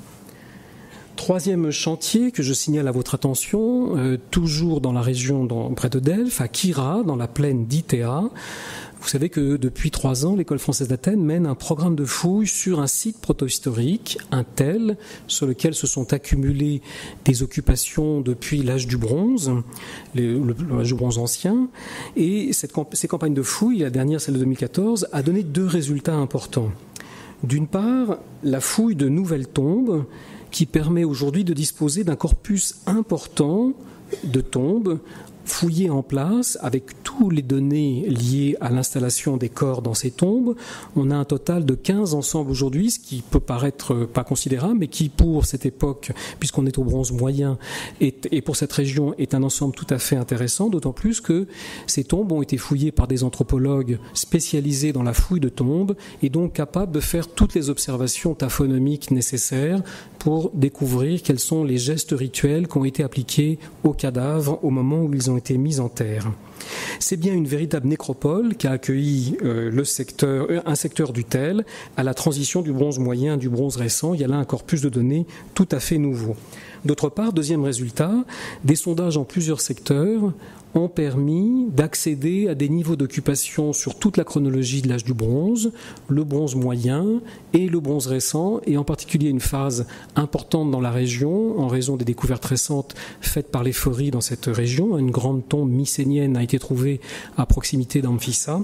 Troisième chantier que je signale à votre attention, euh, toujours dans la région dans, près de Delphes, à Kyra, dans la plaine d'Ithéa. Vous savez que depuis trois ans, l'École française d'Athènes mène un programme de fouilles sur un site protohistorique, un tel, sur lequel se sont accumulées des occupations depuis l'âge du bronze, l'âge du bronze ancien. Et cette, ces campagnes de fouilles, la dernière, celle de deux mille quatorze, a donné deux résultats importants. D'une part, la fouille de nouvelles tombes, qui permet aujourd'hui de disposer d'un corpus important de tombes fouillées en place avec toutes les données liées à l'installation des corps dans ces tombes. On a un total de quinze ensembles aujourd'hui, ce qui peut paraître pas considérable, mais qui pour cette époque, puisqu'on est au bronze moyen, est, et pour cette région, est un ensemble tout à fait intéressant, d'autant plus que ces tombes ont été fouillées par des anthropologues spécialisés dans la fouille de tombes et donc capables de faire toutes les observations taphonomiques nécessaires pour découvrir quels sont les gestes rituels qui ont été appliqués aux cadavres au moment où ils ont été mis en terre. C'est bien une véritable nécropole qui a accueilli euh, le secteur, un secteur du tel à la transition du bronze moyen à du bronze récent. Il y a là un corpus de données tout à fait nouveau. D'autre part, deuxième résultat, des sondages en plusieurs secteurs ont permis d'accéder à des niveaux d'occupation sur toute la chronologie de l'âge du bronze, le bronze moyen et le bronze récent, et en particulier une phase importante dans la région, en raison des découvertes récentes faites par les Phories dans cette région. Une grande tombe mycénienne a été trouvée à proximité d'Amphissa.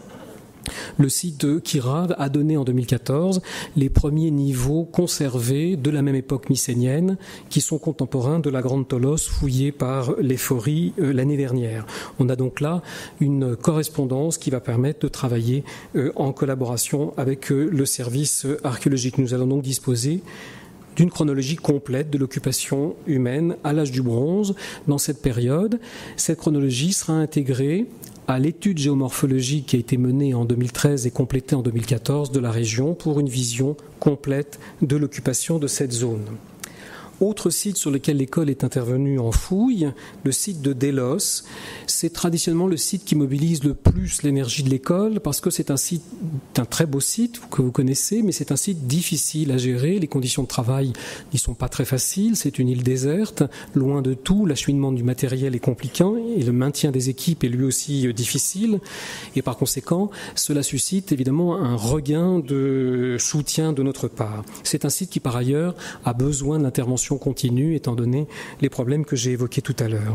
Le site de Kyra a donné en deux mille quatorze les premiers niveaux conservés de la même époque mycénienne qui sont contemporains de la Grande Tolos fouillée par les Phories euh, l'année dernière. On a donc là une correspondance qui va permettre de travailler euh, en collaboration avec euh, le service archéologique. Nous allons donc disposer d'une chronologie complète de l'occupation humaine à l'âge du bronze dans cette période. Cette chronologie sera intégrée à l'étude géomorphologique qui a été menée en deux mille treize et complétée en deux mille quatorze de la région pour une vision complète de l'occupation de cette zone. Autre site sur lequel l'école est intervenue en fouille, le site de Délos. C'est traditionnellement le site qui mobilise le plus l'énergie de l'école parce que c'est un site, un très beau site que vous connaissez, mais c'est un site difficile à gérer. Les conditions de travail n'y sont pas très faciles. C'est une île déserte, loin de tout. L'acheminement du matériel est compliqué et le maintien des équipes est lui aussi difficile. Et par conséquent, cela suscite évidemment un regain de soutien de notre part. C'est un site qui par ailleurs a besoin d'intervention continue étant donné les problèmes que j'ai évoqués tout à l'heure.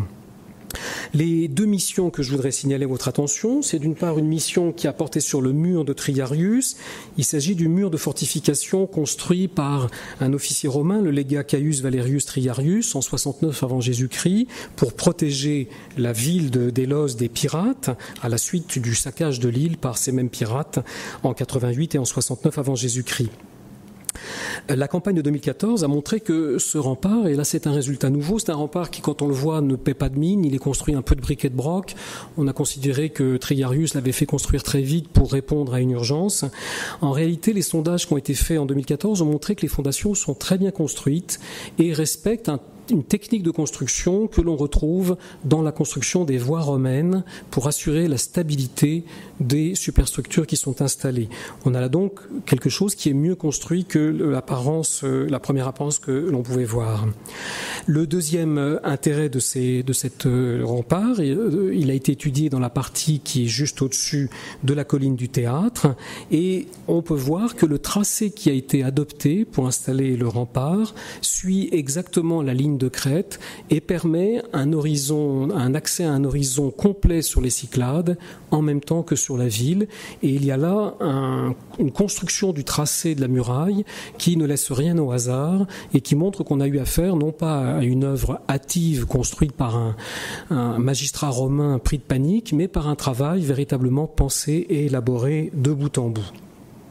Les deux missions que je voudrais signaler à votre attention, c'est d'une part une mission qui a porté sur le mur de Triarius. Il s'agit du mur de fortification construit par un officier romain, le légat Caius Valerius Triarius, en soixante-neuf avant Jésus-Christ, pour protéger la ville de Délos des pirates, à la suite du saccage de l'île par ces mêmes pirates en quatre-vingt-huit et en soixante-neuf avant Jésus-Christ. La campagne de deux mille quatorze a montré que ce rempart, et là c'est un résultat nouveau, c'est un rempart qui quand on le voit ne paie pas de mine, il est construit un peu de briques et de broc. On a considéré que Triarius l'avait fait construire très vite pour répondre à une urgence. En réalité, les sondages qui ont été faits en deux mille quatorze ont montré que les fondations sont très bien construites et respectent un une technique de construction que l'on retrouve dans la construction des voies romaines pour assurer la stabilité des superstructures qui sont installées. On a là donc quelque chose qui est mieux construit que l'apparence, la première apparence que l'on pouvait voir. Le deuxième intérêt de, ces, de cette rempart, il a été étudié dans la partie qui est juste au-dessus de la colline du théâtre, et on peut voir que le tracé qui a été adopté pour installer le rempart suit exactement la ligne de crête et permet un horizon, un accès à un horizon complet sur les Cyclades en même temps que sur la ville. Et il y a là un, une construction du tracé de la muraille qui ne laisse rien au hasard et qui montre qu'on a eu affaire non pas à une œuvre hâtive construite par un, un magistrat romain pris de panique, mais par un travail véritablement pensé et élaboré de bout en bout.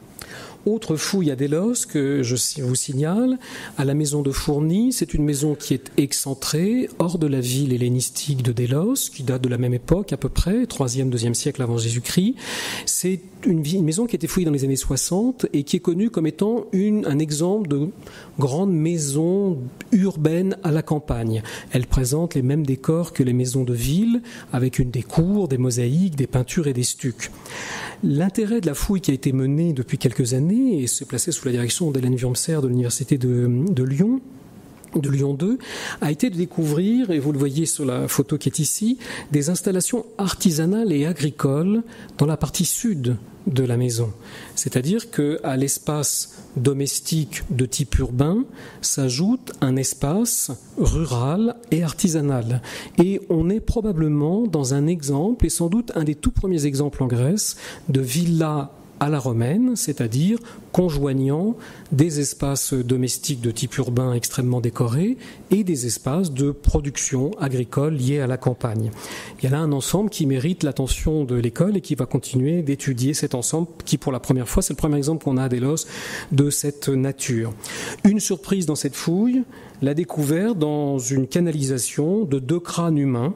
Autre fouille à Délos que je vous signale, à la maison de Fourny, c'est une maison qui est excentrée, hors de la ville hellénistique de Délos, qui date de la même époque à peu près, troisième, deuxième siècle avant Jésus-Christ. C'est une, une maison qui a été fouillée dans les années soixante et qui est connue comme étant une, un exemple de grande maison urbaine à la campagne. Elle présente les mêmes décors que les maisons de ville, avec une des cours, des mosaïques, des peintures et des stucs. L'intérêt de la fouille qui a été menée depuis quelques années et se plaçait sous la direction d'Hélène Wurmser de l'université de, de Lyon, de Lyon deux, a été de découvrir, et vous le voyez sur la photo qui est ici, des installations artisanales et agricoles dans la partie sud de la maison. C'est-à-dire qu'à l'espace domestique de type urbain s'ajoute un espace rural et artisanal. Et on est probablement dans un exemple, et sans doute un des tout premiers exemples en Grèce, de villa à la romaine, c'est-à-dire conjoignant des espaces domestiques de type urbain extrêmement décorés et des espaces de production agricole liés à la campagne. Il y a là un ensemble qui mérite l'attention de l'école et qui va continuer d'étudier cet ensemble qui, pour la première fois, c'est le premier exemple qu'on a à Délos de cette nature. Une surprise dans cette fouille, la découverte dans une canalisation de deux crânes humains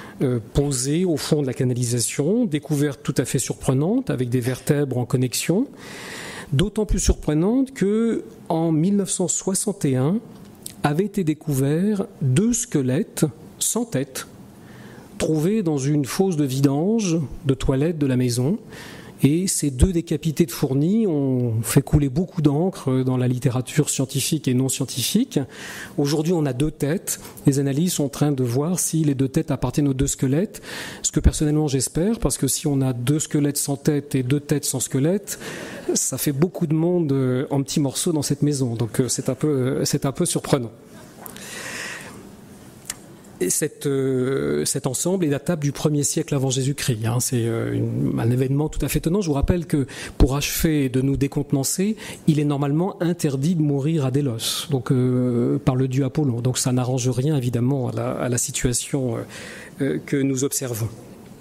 posés au fond de la canalisation, découverte tout à fait surprenante avec des vertèbres en connexion, d'autant plus surprenante que en mille neuf cent soixante et un avaient été découverts deux squelettes sans tête trouvés dans une fosse de vidange de toilettes de la maison. Et ces deux décapités de Fourny ont fait couler beaucoup d'encre dans la littérature scientifique et non scientifique. Aujourd'hui, on a deux têtes. Les analystes sont en train de voir si les deux têtes appartiennent aux deux squelettes. Ce que personnellement j'espère, parce que si on a deux squelettes sans tête et deux têtes sans squelette, ça fait beaucoup de monde en petits morceaux dans cette maison. Donc c'est un peu, c'est un peu surprenant. Et cette, euh, cet ensemble est datable du premier siècle avant Jésus-Christ. Hein. C'est euh, une, un événement tout à fait étonnant. Je vous rappelle que pour achever de nous décontenancer, il est normalement interdit de mourir à Délos, donc euh, par le dieu Apollon. Donc ça n'arrange rien évidemment à la, à la situation euh, que nous observons.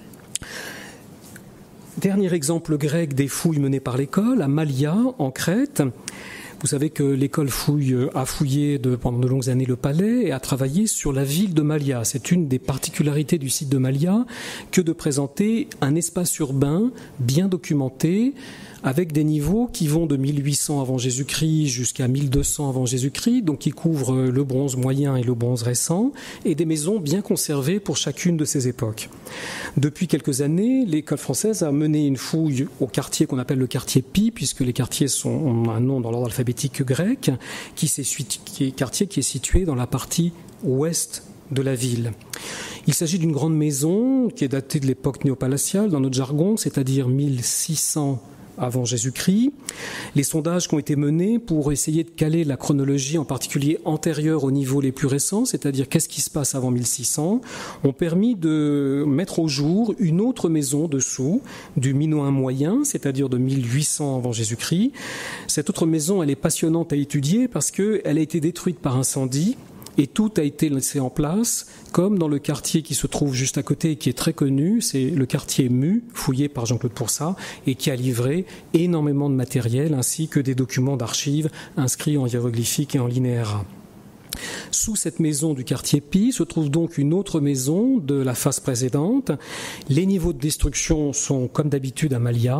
Dernier exemple grec des fouilles menées par l'école, à Malia, en Crète. Vous savez que l'école fouille, a fouillé de, pendant de longues années le palais et a travaillé sur la ville de Malia. C'est une des particularités du site de Malia que de présenter un espace urbain bien documenté, avec des niveaux qui vont de mille huit cents avant Jésus-Christ jusqu'à mille deux cents avant Jésus-Christ, donc qui couvrent le bronze moyen et le bronze récent, et des maisons bien conservées pour chacune de ces époques. Depuis quelques années, l'école française a mené une fouille au quartier qu'on appelle le quartier Pi, puisque les quartiers sont, ont un nom dans l'ordre alphabétique grec, qui est, qui est quartier qui est situé dans la partie ouest de la ville. Il s'agit d'une grande maison qui est datée de l'époque néopalatiale dans notre jargon, c'est-à-dire mille six cents avant Jésus-Christ. Les sondages qui ont été menés pour essayer de caler la chronologie, en particulier antérieure aux niveaux les plus récents, c'est-à-dire qu'est-ce qui se passe avant mille six cents, ont permis de mettre au jour une autre maison dessous, du Minoen moyen, c'est-à-dire de mille huit cents avant Jésus-Christ. Cette autre maison, elle est passionnante à étudier parce qu'elle a été détruite par incendie, et tout a été laissé en place, comme dans le quartier qui se trouve juste à côté et qui est très connu, c'est le quartier Mu, fouillé par Jean-Claude Poursat, et qui a livré énormément de matériel ainsi que des documents d'archives inscrits en hiéroglyphique et en linéaire. Sous cette maison du quartier Pi se trouve donc une autre maison de la phase précédente. Les niveaux de destruction sont, comme d'habitude à Malia,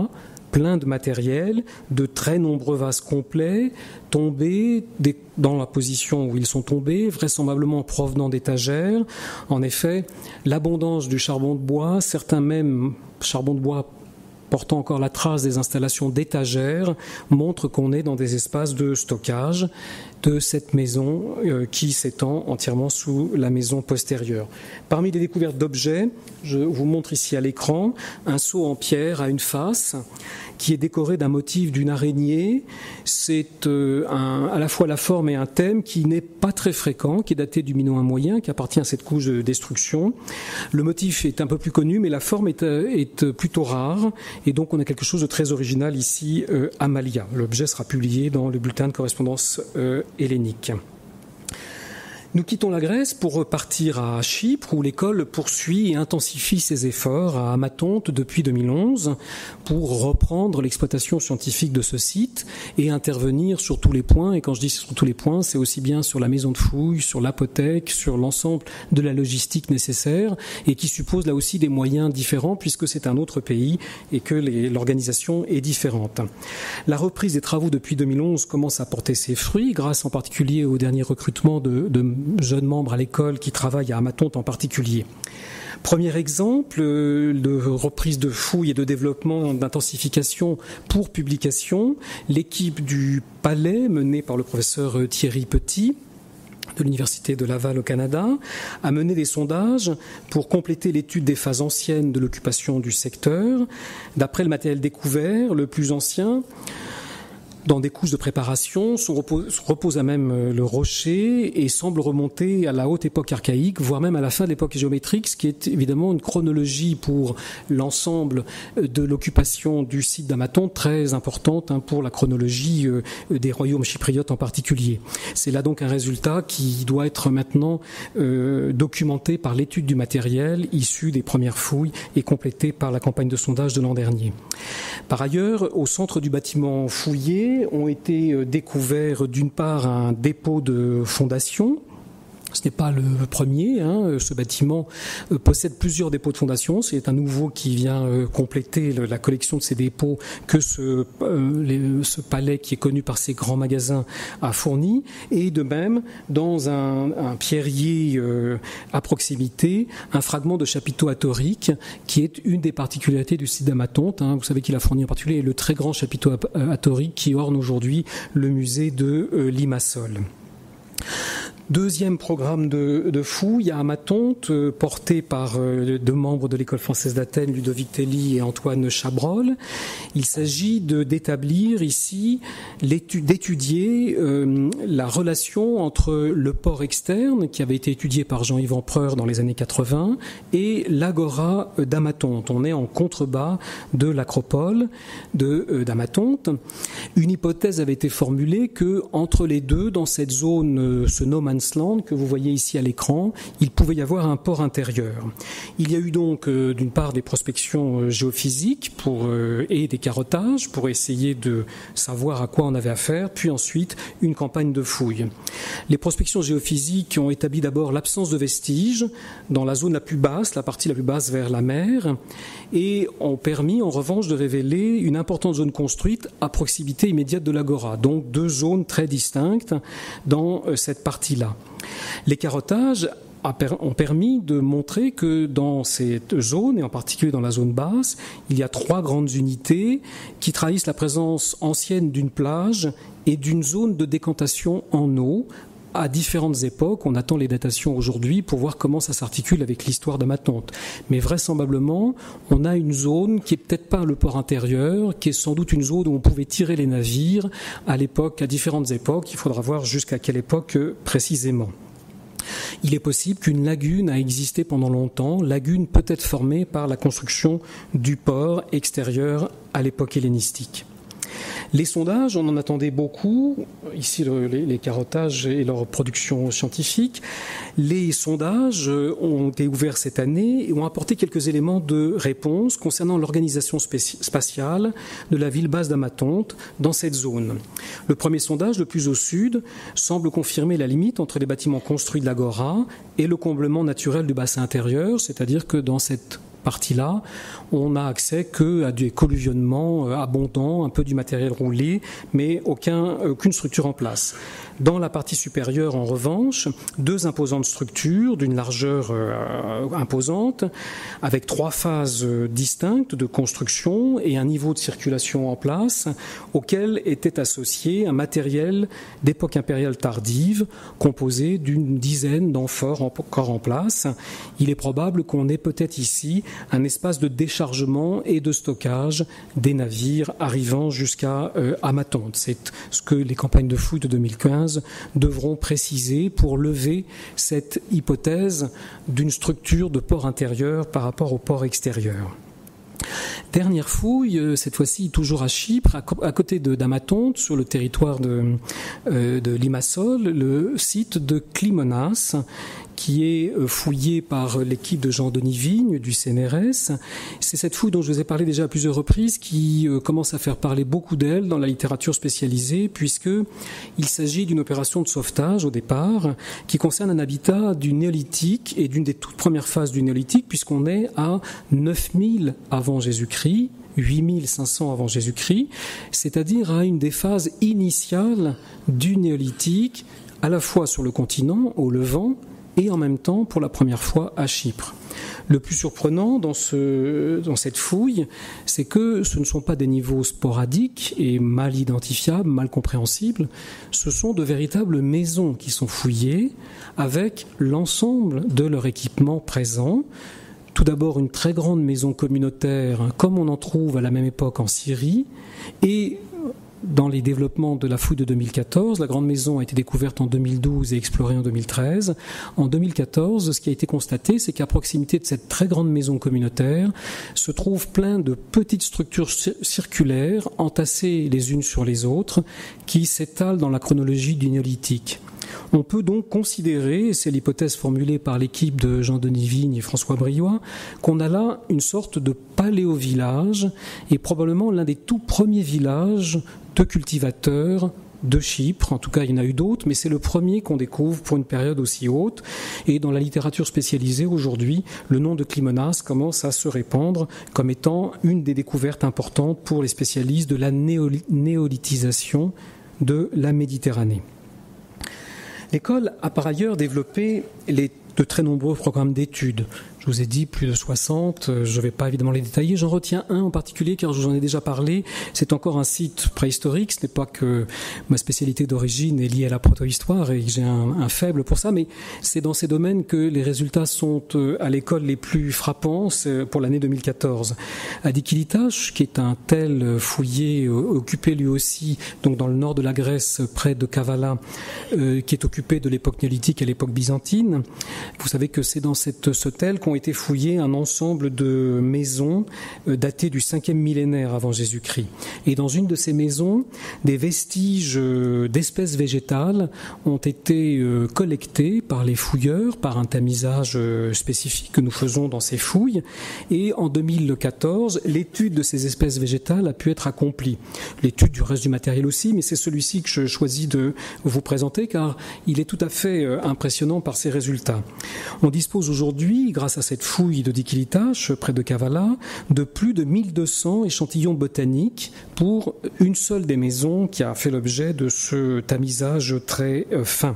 plein de matériel, de très nombreux vases complets, tombés dans la position où ils sont tombés, vraisemblablement provenant d'étagères. En effet, l'abondance du charbon de bois, certains même charbon de bois portant encore la trace des installations d'étagères, montrent qu'on est dans des espaces de stockage de cette maison euh, qui s'étend entièrement sous la maison postérieure. Parmi les découvertes d'objets, je vous montre ici à l'écran un seau en pierre à une face qui est décoré d'un motif d'une araignée. C'est euh, un, à la fois la forme et un thème qui n'est pas très fréquent, qui est daté du Minoen moyen, qui appartient à cette couche de destruction. Le motif est un peu plus connu, mais la forme est, est plutôt rare, et donc on a quelque chose de très original ici euh, à Malia. L'objet sera publié dans le bulletin de correspondance euh, hellénique. Nous quittons la Grèce pour repartir à Chypre, où l'école poursuit et intensifie ses efforts à Amathonte depuis deux mille onze pour reprendre l'exploitation scientifique de ce site et intervenir sur tous les points. Et quand je dis sur tous les points, c'est aussi bien sur la maison de fouilles, sur l'apothèque, sur l'ensemble de la logistique nécessaire, et qui suppose là aussi des moyens différents puisque c'est un autre pays et que les, l'organisation est différente. La reprise des travaux depuis deux mille onze commence à porter ses fruits, grâce en particulier au dernier recrutement de, de jeunes membres à l'école qui travaillent à Amathonte en particulier. Premier exemple de reprise de fouilles et de développement, d'intensification pour publication, l'équipe du Palais, menée par le professeur Thierry Petit, de l'Université de Laval au Canada, a mené des sondages pour compléter l'étude des phases anciennes de l'occupation du secteur. D'après le matériel découvert, le plus ancien, dans des couches de préparation, se repose, repose à même le rocher et semble remonter à la haute époque archaïque, voire même à la fin de l'époque géométrique, ce qui est évidemment une chronologie pour l'ensemble de l'occupation du site d'Amathonte très importante hein, pour la chronologie euh, des royaumes chypriotes en particulier. C'est là donc un résultat qui doit être maintenant euh, documenté par l'étude du matériel issu des premières fouilles et complété par la campagne de sondage de l'an dernier. Par ailleurs, au centre du bâtiment fouillé, ont été découverts d'une part un dépôt de fondation. Ce n'est pas le premier, hein. Ce bâtiment possède plusieurs dépôts de fondation. C'est un nouveau qui vient compléter la collection de ces dépôts que ce, euh, les, ce palais qui est connu par ses grands magasins a fourni. Et de même, dans un, un pierrier euh, à proximité, un fragment de chapiteau atorique qui est une des particularités du site d'Amathonte. Hein. Vous savez qu'il a fourni en particulier le très grand chapiteau atorique qui orne aujourd'hui le musée de euh, Limassol. Deuxième programme de, de fouilles à Amathonte, euh, porté par euh, deux membres de l'École française d'Athènes, Ludovic Telly et Antoine Chabrol. Il s'agit de, d'établir ici, d'étudier euh, la relation entre le port externe, qui avait été étudié par Jean-Yves Empereur dans les années quatre-vingts, et l'agora d'Amathonte. On est en contrebas de l'acropole de, euh, d'Amathonte. Une hypothèse avait été formulée que entre les deux, dans cette zone, euh, ce no man's land que vous voyez ici à l'écran, il pouvait y avoir un port intérieur. Il y a eu donc euh, d'une part des prospections euh, géophysiques pour, euh, et des carottages pour essayer de savoir à quoi on avait affaire, puis ensuite une campagne de fouilles. Les prospections géophysiques ont établi d'abord l'absence de vestiges dans la zone la plus basse, la partie la plus basse vers la mer, et ont permis en revanche de révéler une importante zone construite à proximité immédiate de l'agora, donc deux zones très distinctes dans euh, cette partie-là. Les carottages ont permis de montrer que dans cette zone, et en particulier dans la zone basse, il y a trois grandes unités qui trahissent la présence ancienne d'une plage et d'une zone de décantation en eau à différentes époques. On attend les datations aujourd'hui pour voir comment ça s'articule avec l'histoire d'Amathonte. Mais vraisemblablement, on a une zone qui est peut-être pas le port intérieur, qui est sans doute une zone où on pouvait tirer les navires à l'époque, à différentes époques. Il faudra voir jusqu'à quelle époque précisément. Il est possible qu'une lagune a existé pendant longtemps. Lagune peut être formée par la construction du port extérieur à l'époque hellénistique. Les sondages, on en attendait beaucoup, ici le, les, les carottages et leur production scientifique. Les sondages ont été ouverts cette année et ont apporté quelques éléments de réponse concernant l'organisation spatiale de la ville basse d'Amathonte dans cette zone. Le premier sondage, le plus au sud, semble confirmer la limite entre les bâtiments construits de l'agora et le comblement naturel du bassin intérieur, c'est-à-dire que dans cette partie-là, on n'a accès qu'à des colluvionnements abondants, un peu du matériel roulé, mais aucun, aucune structure en place. Dans la partie supérieure, en revanche, deux imposantes structures d'une largeur euh, imposante, avec trois phases euh, distinctes de construction et un niveau de circulation en place, auquel était associé un matériel d'époque impériale tardive, composé d'une dizaine d'amphores encore en place. Il est probable qu'on ait peut-être ici un espace de déchargement et de stockage des navires arrivant jusqu'à euh, Amathonte. C'est ce que les campagnes de fouilles de deux mille quinze devront préciser pour lever cette hypothèse d'une structure de port intérieur par rapport au port extérieur. Dernière fouille, cette fois-ci toujours à Chypre, à côté de d'Amathonte, sur le territoire de, euh, de Limassol, le site de Climonas, qui est fouillé par l'équipe de Jean-Denis Vigne du C N R S. C'est cette fouille dont je vous ai parlé déjà à plusieurs reprises qui commence à faire parler beaucoup d'elle dans la littérature spécialisée, puisqu'il s'agit d'une opération de sauvetage au départ qui concerne un habitat du néolithique et d'une des toutes premières phases du néolithique, puisqu'on est à neuf mille avant Jésus-Christ, huit mille cinq cents avant Jésus-Christ, c'est-à-dire à une des phases initiales du néolithique, à la fois sur le continent, au Levant, et en même temps pour la première fois à Chypre. Le plus surprenant dans, ce, dans cette fouille, c'est que ce ne sont pas des niveaux sporadiques et mal identifiables, mal compréhensibles, ce sont de véritables maisons qui sont fouillées avec l'ensemble de leur équipement présent. Tout d'abord une très grande maison communautaire, comme on en trouve à la même époque en Syrie, et dans les développements de la fouille de deux mille quatorze, la grande maison a été découverte en deux mille douze et explorée en deux mille treize. En deux mille quatorze, ce qui a été constaté, c'est qu'à proximité de cette très grande maison communautaire se trouvent plein de petites structures circulaires entassées les unes sur les autres qui s'étalent dans la chronologie du néolithique. On peut donc considérer, et c'est l'hypothèse formulée par l'équipe de Jean-Denis Vigne et François Briouat, qu'on a là une sorte de paléo-village et probablement l'un des tout premiers villages de cultivateurs de Chypre. En tout cas, il y en a eu d'autres, mais c'est le premier qu'on découvre pour une période aussi haute. Et dans la littérature spécialisée aujourd'hui, le nom de Climonas commence à se répandre comme étant une des découvertes importantes pour les spécialistes de la néolithisation de la Méditerranée. L'école a par ailleurs développé les, de très nombreux programmes d'études. Je vous ai dit plus de soixante, je ne vais pas évidemment les détailler. J'en retiens un en particulier car je vous en ai déjà parlé. C'est encore un site préhistorique. Ce n'est pas que ma spécialité d'origine est liée à la protohistoire et que j'ai un, un faible pour ça, mais c'est dans ces domaines que les résultats sont à l'école les plus frappants pour l'année deux mille quatorze. À Dikilitash, qui est un tel fouillé, occupé lui aussi, donc dans le nord de la Grèce, près de Kavala, euh, qui est occupé de l'époque néolithique à l'époque byzantine. Vous savez que c'est dans cette, ce tel qu'on ont été fouillés un ensemble de maisons datées du cinquième millénaire avant Jésus-Christ. Et dans une de ces maisons, des vestiges d'espèces végétales ont été collectés par les fouilleurs, par un tamisage spécifique que nous faisons dans ces fouilles. Et en deux mille quatorze, l'étude de ces espèces végétales a pu être accomplie. L'étude du reste du matériel aussi, mais c'est celui-ci que je choisis de vous présenter car il est tout à fait impressionnant par ses résultats. On dispose aujourd'hui, grâce à cette fouille de Dikilitash, près de Kavala, de plus de mille deux cents échantillons botaniques pour une seule des maisons qui a fait l'objet de ce tamisage très fin.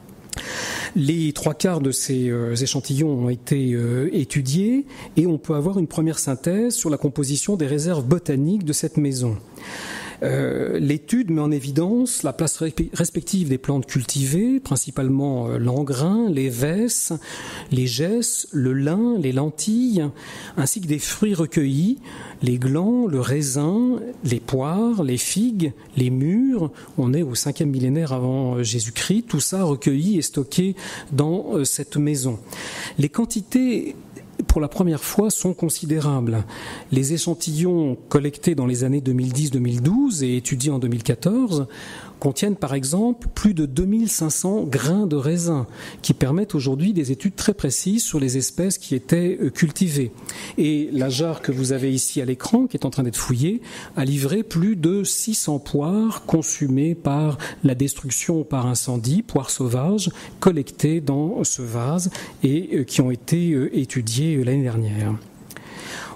Les trois quarts de ces euh, échantillons ont été euh, étudiés et on peut avoir une première synthèse sur la composition des réserves botaniques de cette maison. Euh, l'étude met en évidence la place respective des plantes cultivées, principalement euh, l'engrain, les vesses, les gesses, le lin, les lentilles, ainsi que des fruits recueillis, les glands, le raisin, les poires, les figues, les mûres. On est au cinquième millénaire avant Jésus-Christ, tout ça recueilli et stocké dans euh, cette maison. Les quantités pour la première fois, sont considérables. Les échantillons collectés dans les années deux mille dix deux mille douze et étudiés en deux mille quatorze contiennent par exemple plus de deux mille cinq cents grains de raisin qui permettent aujourd'hui des études très précises sur les espèces qui étaient cultivées. Et la jarre que vous avez ici à l'écran, qui est en train d'être fouillée, a livré plus de six cents poires consumées par la destruction ou par incendie, poires sauvages, collectées dans ce vase et qui ont été étudiées l'année dernière.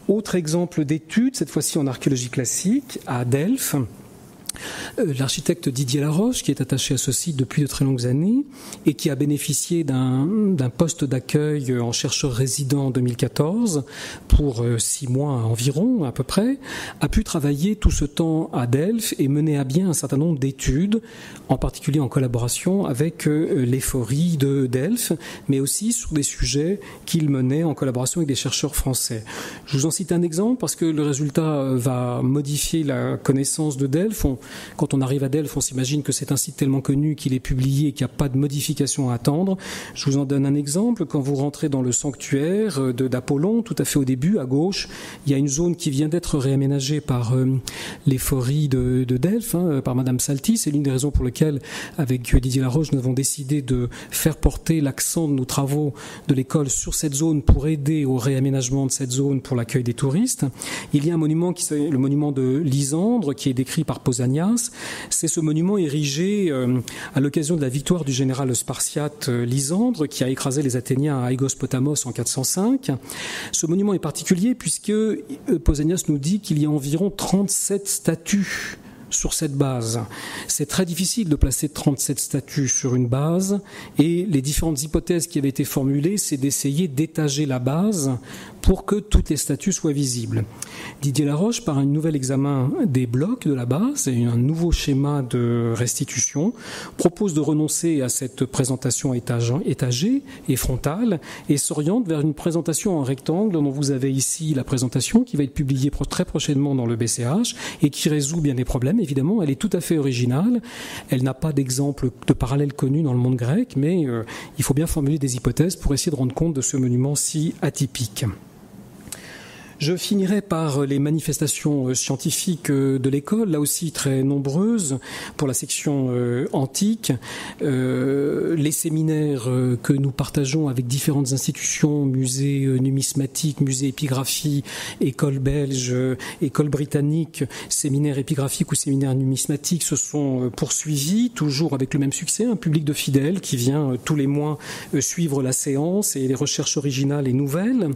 Autre exemple d'étude, cette fois-ci en archéologie classique, à Delphes. L'architecte Didier Laroche, qui est attaché à ce site depuis de très longues années et qui a bénéficié d'un, d'un poste d'accueil en chercheur résident en deux mille quatorze pour six mois environ à peu près, a pu travailler tout ce temps à Delphes et mener à bien un certain nombre d'études, en particulier en collaboration avec l'Ephorie de Delphes, mais aussi sur des sujets qu'il menait en collaboration avec des chercheurs français. Je vous en cite un exemple parce que le résultat va modifier la connaissance de Delphes. On, Quand on arrive à Delphes, on s'imagine que c'est un site tellement connu qu'il est publié et qu'il n'y a pas de modification à attendre. Je vous en donne un exemple. Quand vous rentrez dans le sanctuaire de, d'Apollon, tout à fait au début, à gauche, il y a une zone qui vient d'être réaménagée par euh, l'Ephorie de, de Delphes, hein, par Madame Salty. C'est l'une des raisons pour lesquelles, avec Didier Laroche, nous avons décidé de faire porter l'accent de nos travaux de l'école sur cette zone pour aider au réaménagement de cette zone pour l'accueil des touristes. Il y a un monument qui est le monument de Lysandre, qui est décrit par Pausanias. C'est ce monument érigé euh, à l'occasion de la victoire du général spartiate euh, Lysandre, qui a écrasé les Athéniens à Aigos Potamos en quatre cent cinq. Ce monument est particulier puisque euh, Pausanias nous dit qu'il y a environ trente-sept statues sur cette base. C'est très difficile de placer trente-sept statues sur une base et les différentes hypothèses qui avaient été formulées, c'est d'essayer d'étager la base pour que toutes les statues soient visibles. Didier Laroche, par un nouvel examen des blocs de la base et un nouveau schéma de restitution, propose de renoncer à cette présentation étagée et frontale et s'oriente vers une présentation en rectangle dont vous avez ici la présentation qui va être publiée très prochainement dans le B C H et qui résout bien des problèmes. Évidemment, elle est tout à fait originale. Elle n'a pas d'exemple de parallèle connu dans le monde grec, mais euh, il faut bien formuler des hypothèses pour essayer de rendre compte de ce monument si atypique. Je finirai par les manifestations scientifiques de l'école, là aussi très nombreuses pour la section euh, antique, euh, les séminaires que nous partageons avec différentes institutions, musées numismatiques, musées épigraphie, école belge, école britannique, séminaires épigraphiques ou séminaires numismatiques se sont poursuivis, toujours avec le même succès, un public de fidèles qui vient tous les mois suivre la séance et les recherches originales et nouvelles.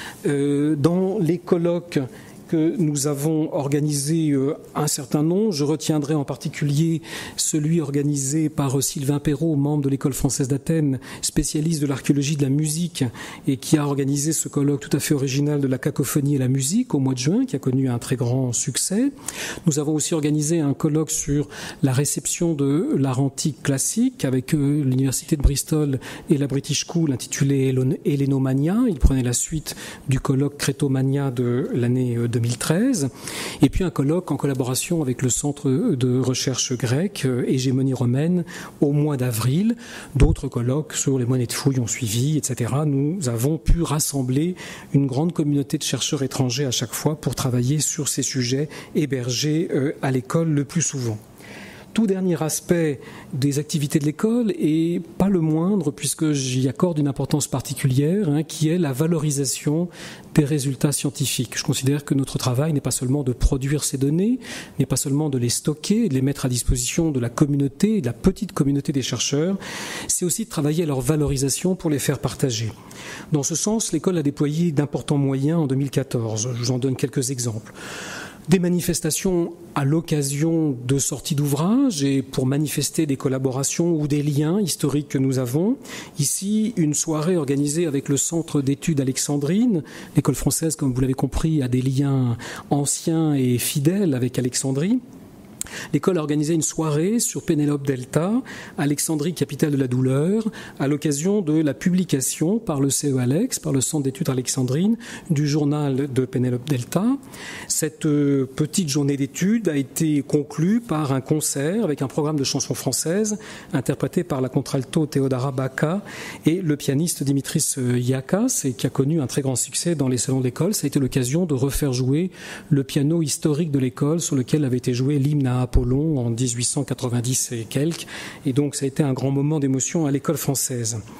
Euh, dans les colloques que nous avons organisé euh, un certain nombre. Je retiendrai en particulier celui organisé par Sylvain Perrault, membre de l'École française d'Athènes, spécialiste de l'archéologie de la musique et qui a organisé ce colloque tout à fait original de la cacophonie et la musique au mois de juin, qui a connu un très grand succès. Nous avons aussi organisé un colloque sur la réception de l'art antique classique avec euh, l'Université de Bristol et la British School intitulé Hellénomania. Il prenait la suite du colloque Crétomania de l'année deux mille treize, et puis un colloque en collaboration avec le Centre de recherche grecque Hégémonie romaine au mois d'avril. D'autres colloques sur les monnaies de fouilles ont suivi, et cetera. Nous avons pu rassembler une grande communauté de chercheurs étrangers à chaque fois pour travailler sur ces sujets hébergés à l'école le plus souvent. Tout dernier aspect des activités de l'école, et pas le moindre puisque j'y accorde une importance particulière, hein, qui est la valorisation des résultats scientifiques. Je considère que notre travail n'est pas seulement de produire ces données, n'est pas seulement de les stocker et de les mettre à disposition de la communauté, de la petite communauté des chercheurs, c'est aussi de travailler à leur valorisation pour les faire partager. Dans ce sens, l'école a déployé d'importants moyens en deux mille quatorze. Je vous en donne quelques exemples. Des manifestations à l'occasion de sorties d'ouvrages et pour manifester des collaborations ou des liens historiques que nous avons. Ici, une soirée organisée avec le Centre d'études Alexandrine. L'école française, comme vous l'avez compris, a des liens anciens et fidèles avec Alexandrie. L'école a organisé une soirée sur Pénélope Delta, Alexandrie, capitale de la douleur, à l'occasion de la publication par le C E Alex, par le Centre d'études alexandrines, du journal de Pénélope Delta. Cette euh, petite journée d'études a été conclue par un concert avec un programme de chansons françaises interprété par la contralto Théodora Baca et le pianiste Dimitris Iakas, et qui a connu un très grand succès dans les salons de l'école. Ça a été l'occasion de refaire jouer le piano historique de l'école sur lequel avait été joué l'hymne à Apollon en dix-huit cent quatre-vingt-dix et quelques, et donc ça a été un grand moment d'émotion à l'école française.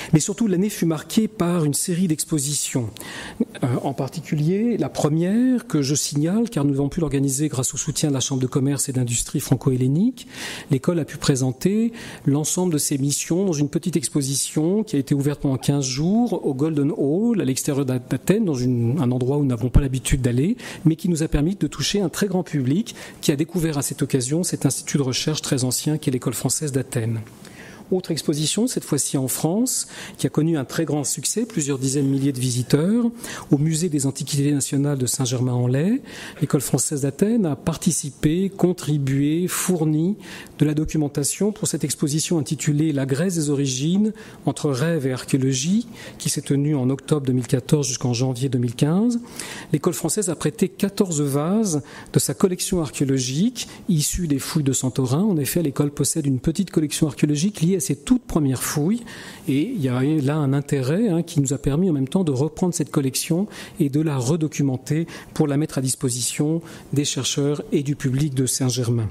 Mais surtout, l'année fut marquée par une série d'expositions. Euh, en particulier, la première que je signale, car nous avons pu l'organiser grâce au soutien de la Chambre de commerce et d'industrie franco-hellénique. L'école a pu présenter l'ensemble de ses missions dans une petite exposition qui a été ouverte pendant quinze jours au Golden Hall, à l'extérieur d'Athènes, dans une, un endroit où nous n'avons pas l'habitude d'aller, mais qui nous a permis de toucher un très grand public qui a découvert à cette occasion cet institut de recherche très ancien qui est l'École française d'Athènes. Autre exposition, cette fois-ci en France, qui a connu un très grand succès, plusieurs dizaines de milliers de visiteurs, au Musée des Antiquités nationales de Saint-Germain-en-Laye. L'École française d'Athènes a participé, contribué, fourni de la documentation pour cette exposition intitulée « La Grèce des origines, entre rêve et archéologie », qui s'est tenue en octobre deux mille quatorze jusqu'en janvier deux mille quinze. L'École française a prêté quatorze vases de sa collection archéologique, issue des fouilles de Santorin. En effet, l'école possède une petite collection archéologique liée à ses toutes premières fouilles, et il y a là un intérêt hein, qui nous a permis en même temps de reprendre cette collection et de la redocumenter pour la mettre à disposition des chercheurs et du public de Saint-Germain.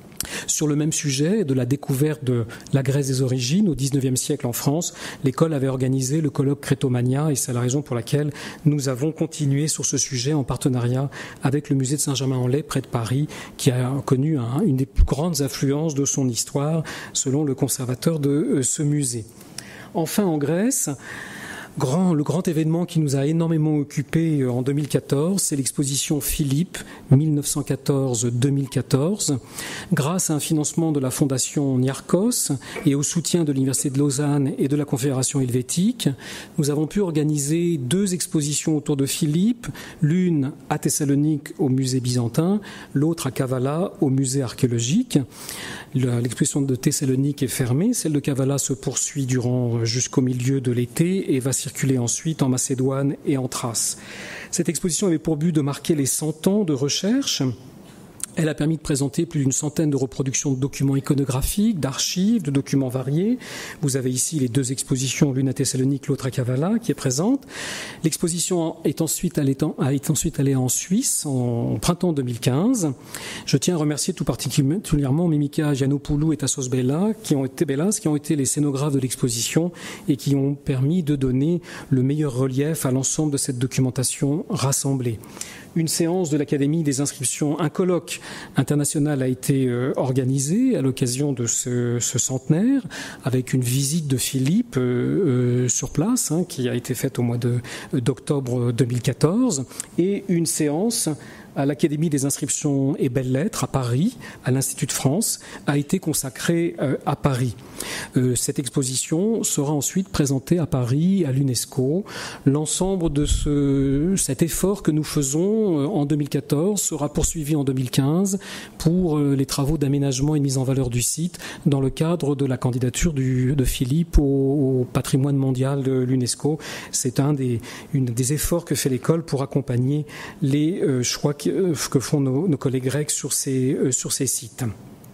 Sur le même sujet de la découverte de la Grèce des origines au dix-neuvième siècle en France, l'école avait organisé le colloque Crétomania et c'est la raison pour laquelle nous avons continué sur ce sujet en partenariat avec le musée de Saint-Germain-en-Laye près de Paris qui a connu un, une des plus grandes influences de son histoire selon le conservateur de euh, ce musée. Enfin en Grèce, Grand, le grand événement qui nous a énormément occupé en deux mille quatorze, c'est l'exposition Philippe mille neuf cent quatorze deux mille quatorze. Grâce à un financement de la fondation Niarchos et au soutien de l'Université de Lausanne et de la Confédération helvétique, nous avons pu organiser deux expositions autour de Philippe, l'une à Thessalonique au musée byzantin, l'autre à Kavala au musée archéologique. L'exposition de Thessalonique est fermée, celle de Kavala se poursuit durant jusqu'au milieu de l'été et va circuler ensuite en Macédoine et en Thrace. Cette exposition avait pour but de marquer les cent ans de recherche. Elle a permis de présenter plus d'une centaine de reproductions de documents iconographiques, d'archives, de documents variés. Vous avez ici les deux expositions, l'une à Thessalonique, l'autre à Kavala, qui est présente. L'exposition est ensuite allée, est ensuite allée en Suisse en printemps deux mille quinze. Je tiens à remercier tout particulièrement Mimika Giannopoulou et Tassos Bellas, qui ont été Bellas, qui ont été les scénographes de l'exposition et qui ont permis de donner le meilleur relief à l'ensemble de cette documentation rassemblée. Une séance de l'Académie des inscriptions, un colloque international a été euh, organisé à l'occasion de ce, ce centenaire, avec une visite de Philippe euh, euh, sur place, hein, qui a été faite au mois de, d'octobre deux mille quatorze, et une séance à l'Académie des inscriptions et belles-lettres à Paris, à l'Institut de France, a été consacrée euh, à Paris. Euh, cette exposition sera ensuite présentée à Paris, à l'UNESCO. L'ensemble de ce, cet effort que nous faisons euh, en deux mille quatorze sera poursuivi en deux mille quinze pour euh, les travaux d'aménagement et de mise en valeur du site dans le cadre de la candidature du, de Philippe au, au patrimoine mondial de l'UNESCO. C'est un des, une, des efforts que fait l'école pour accompagner les euh, choix que font nos, nos collègues grecs sur ces, euh, sur ces sites.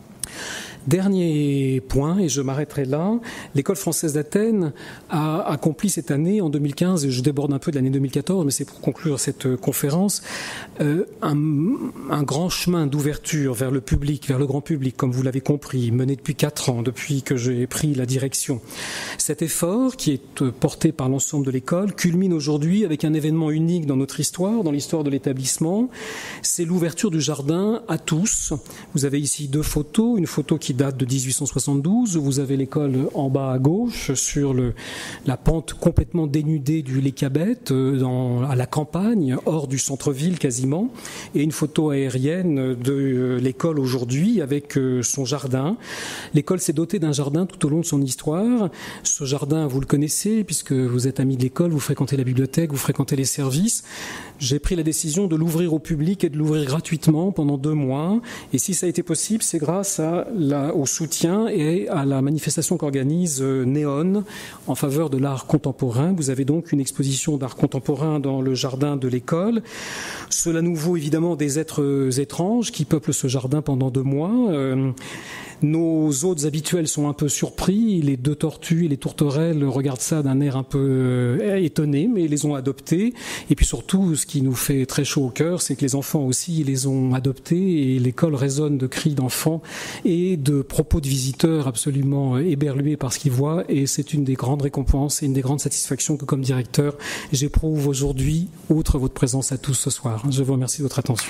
Dernier point, et je m'arrêterai là, l'École française d'Athènes a accompli cette année, en deux mille quinze, et je déborde un peu de l'année deux mille quatorze, mais c'est pour conclure cette conférence, euh, un, un grand chemin d'ouverture vers le public, vers le grand public, comme vous l'avez compris, mené depuis quatre ans, depuis que j'ai pris la direction. Cet effort, qui est porté par l'ensemble de l'école, culmine aujourd'hui avec un événement unique dans notre histoire, dans l'histoire de l'établissement, c'est l'ouverture du jardin à tous. Vous avez ici deux photos, une photo qui date de dix-huit cent soixante-douze. Vous avez l'école en bas à gauche, sur le, la pente complètement dénudée du Lécabette, dans, à la campagne, hors du centre-ville quasiment, et une photo aérienne de l'école aujourd'hui avec son jardin. L'école s'est dotée d'un jardin tout au long de son histoire. Ce jardin, vous le connaissez, puisque vous êtes ami de l'école, vous fréquentez la bibliothèque, vous fréquentez les services. J'ai pris la décision de l'ouvrir au public et de l'ouvrir gratuitement pendant deux mois. Et si ça a été possible, c'est grâce à la, au soutien et à la manifestation qu'organise Néon en faveur de l'art contemporain. Vous avez donc une exposition d'art contemporain dans le jardin de l'école. Cela nous vaut évidemment des êtres étranges qui peuplent ce jardin pendant deux mois. Euh, Nos hôtes habituels sont un peu surpris. Les deux tortues et les tourterelles regardent ça d'un air un peu étonné, mais ils les ont adoptés. Et puis surtout, ce qui nous fait très chaud au cœur, c'est que les enfants aussi les ont adoptés et l'école résonne de cris d'enfants et de propos de visiteurs absolument éberlués par ce qu'ils voient. Et c'est une des grandes récompenses et une des grandes satisfactions que, comme directeur, j'éprouve aujourd'hui, outre votre présence à tous ce soir. Je vous remercie de votre attention.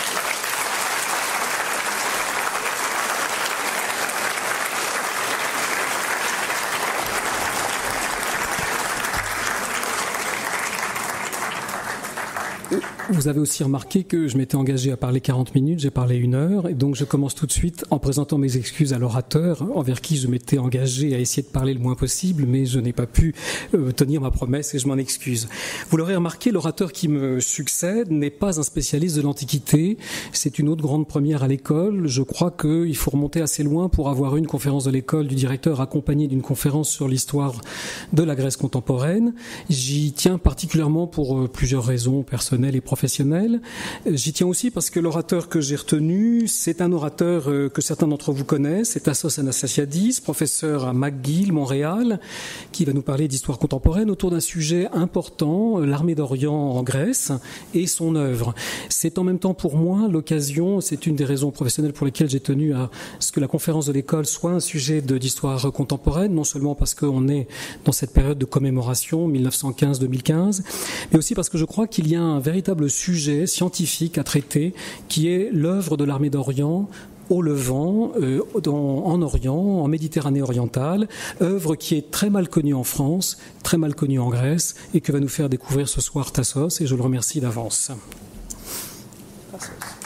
Vous avez aussi remarqué que je m'étais engagé à parler quarante minutes, j'ai parlé une heure, et donc je commence tout de suite en présentant mes excuses à l'orateur, envers qui je m'étais engagé à essayer de parler le moins possible, mais je n'ai pas pu euh, tenir ma promesse et je m'en excuse. Vous l'aurez remarqué, l'orateur qui me succède n'est pas un spécialiste de l'Antiquité, c'est une autre grande première à l'école. Je crois qu'il faut remonter assez loin pour avoir une conférence de l'école du directeur accompagnée d'une conférence sur l'histoire de la Grèce contemporaine. J'y tiens particulièrement pour euh, plusieurs raisons personnelles et professionnelles. J'y tiens aussi parce que l'orateur que j'ai retenu, c'est un orateur que certains d'entre vous connaissent, c'est Tassos Anastasiadis, professeur à McGill, Montréal, qui va nous parler d'histoire contemporaine autour d'un sujet important, l'armée d'Orient en Grèce et son œuvre. C'est en même temps pour moi l'occasion, c'est une des raisons professionnelles pour lesquelles j'ai tenu à ce que la conférence de l'école soit un sujet d'histoire contemporaine, non seulement parce qu'on est dans cette période de commémoration, mille neuf cent quinze deux mille quinze, mais aussi parce que je crois qu'il y a un véritable sujet scientifique à traiter qui est l'œuvre de l'armée d'Orient au Levant, euh, dans, en Orient, en Méditerranée orientale, œuvre qui est très mal connue en France, très mal connue en Grèce et que va nous faire découvrir ce soir Tassos, et je le remercie d'avance. Tassos.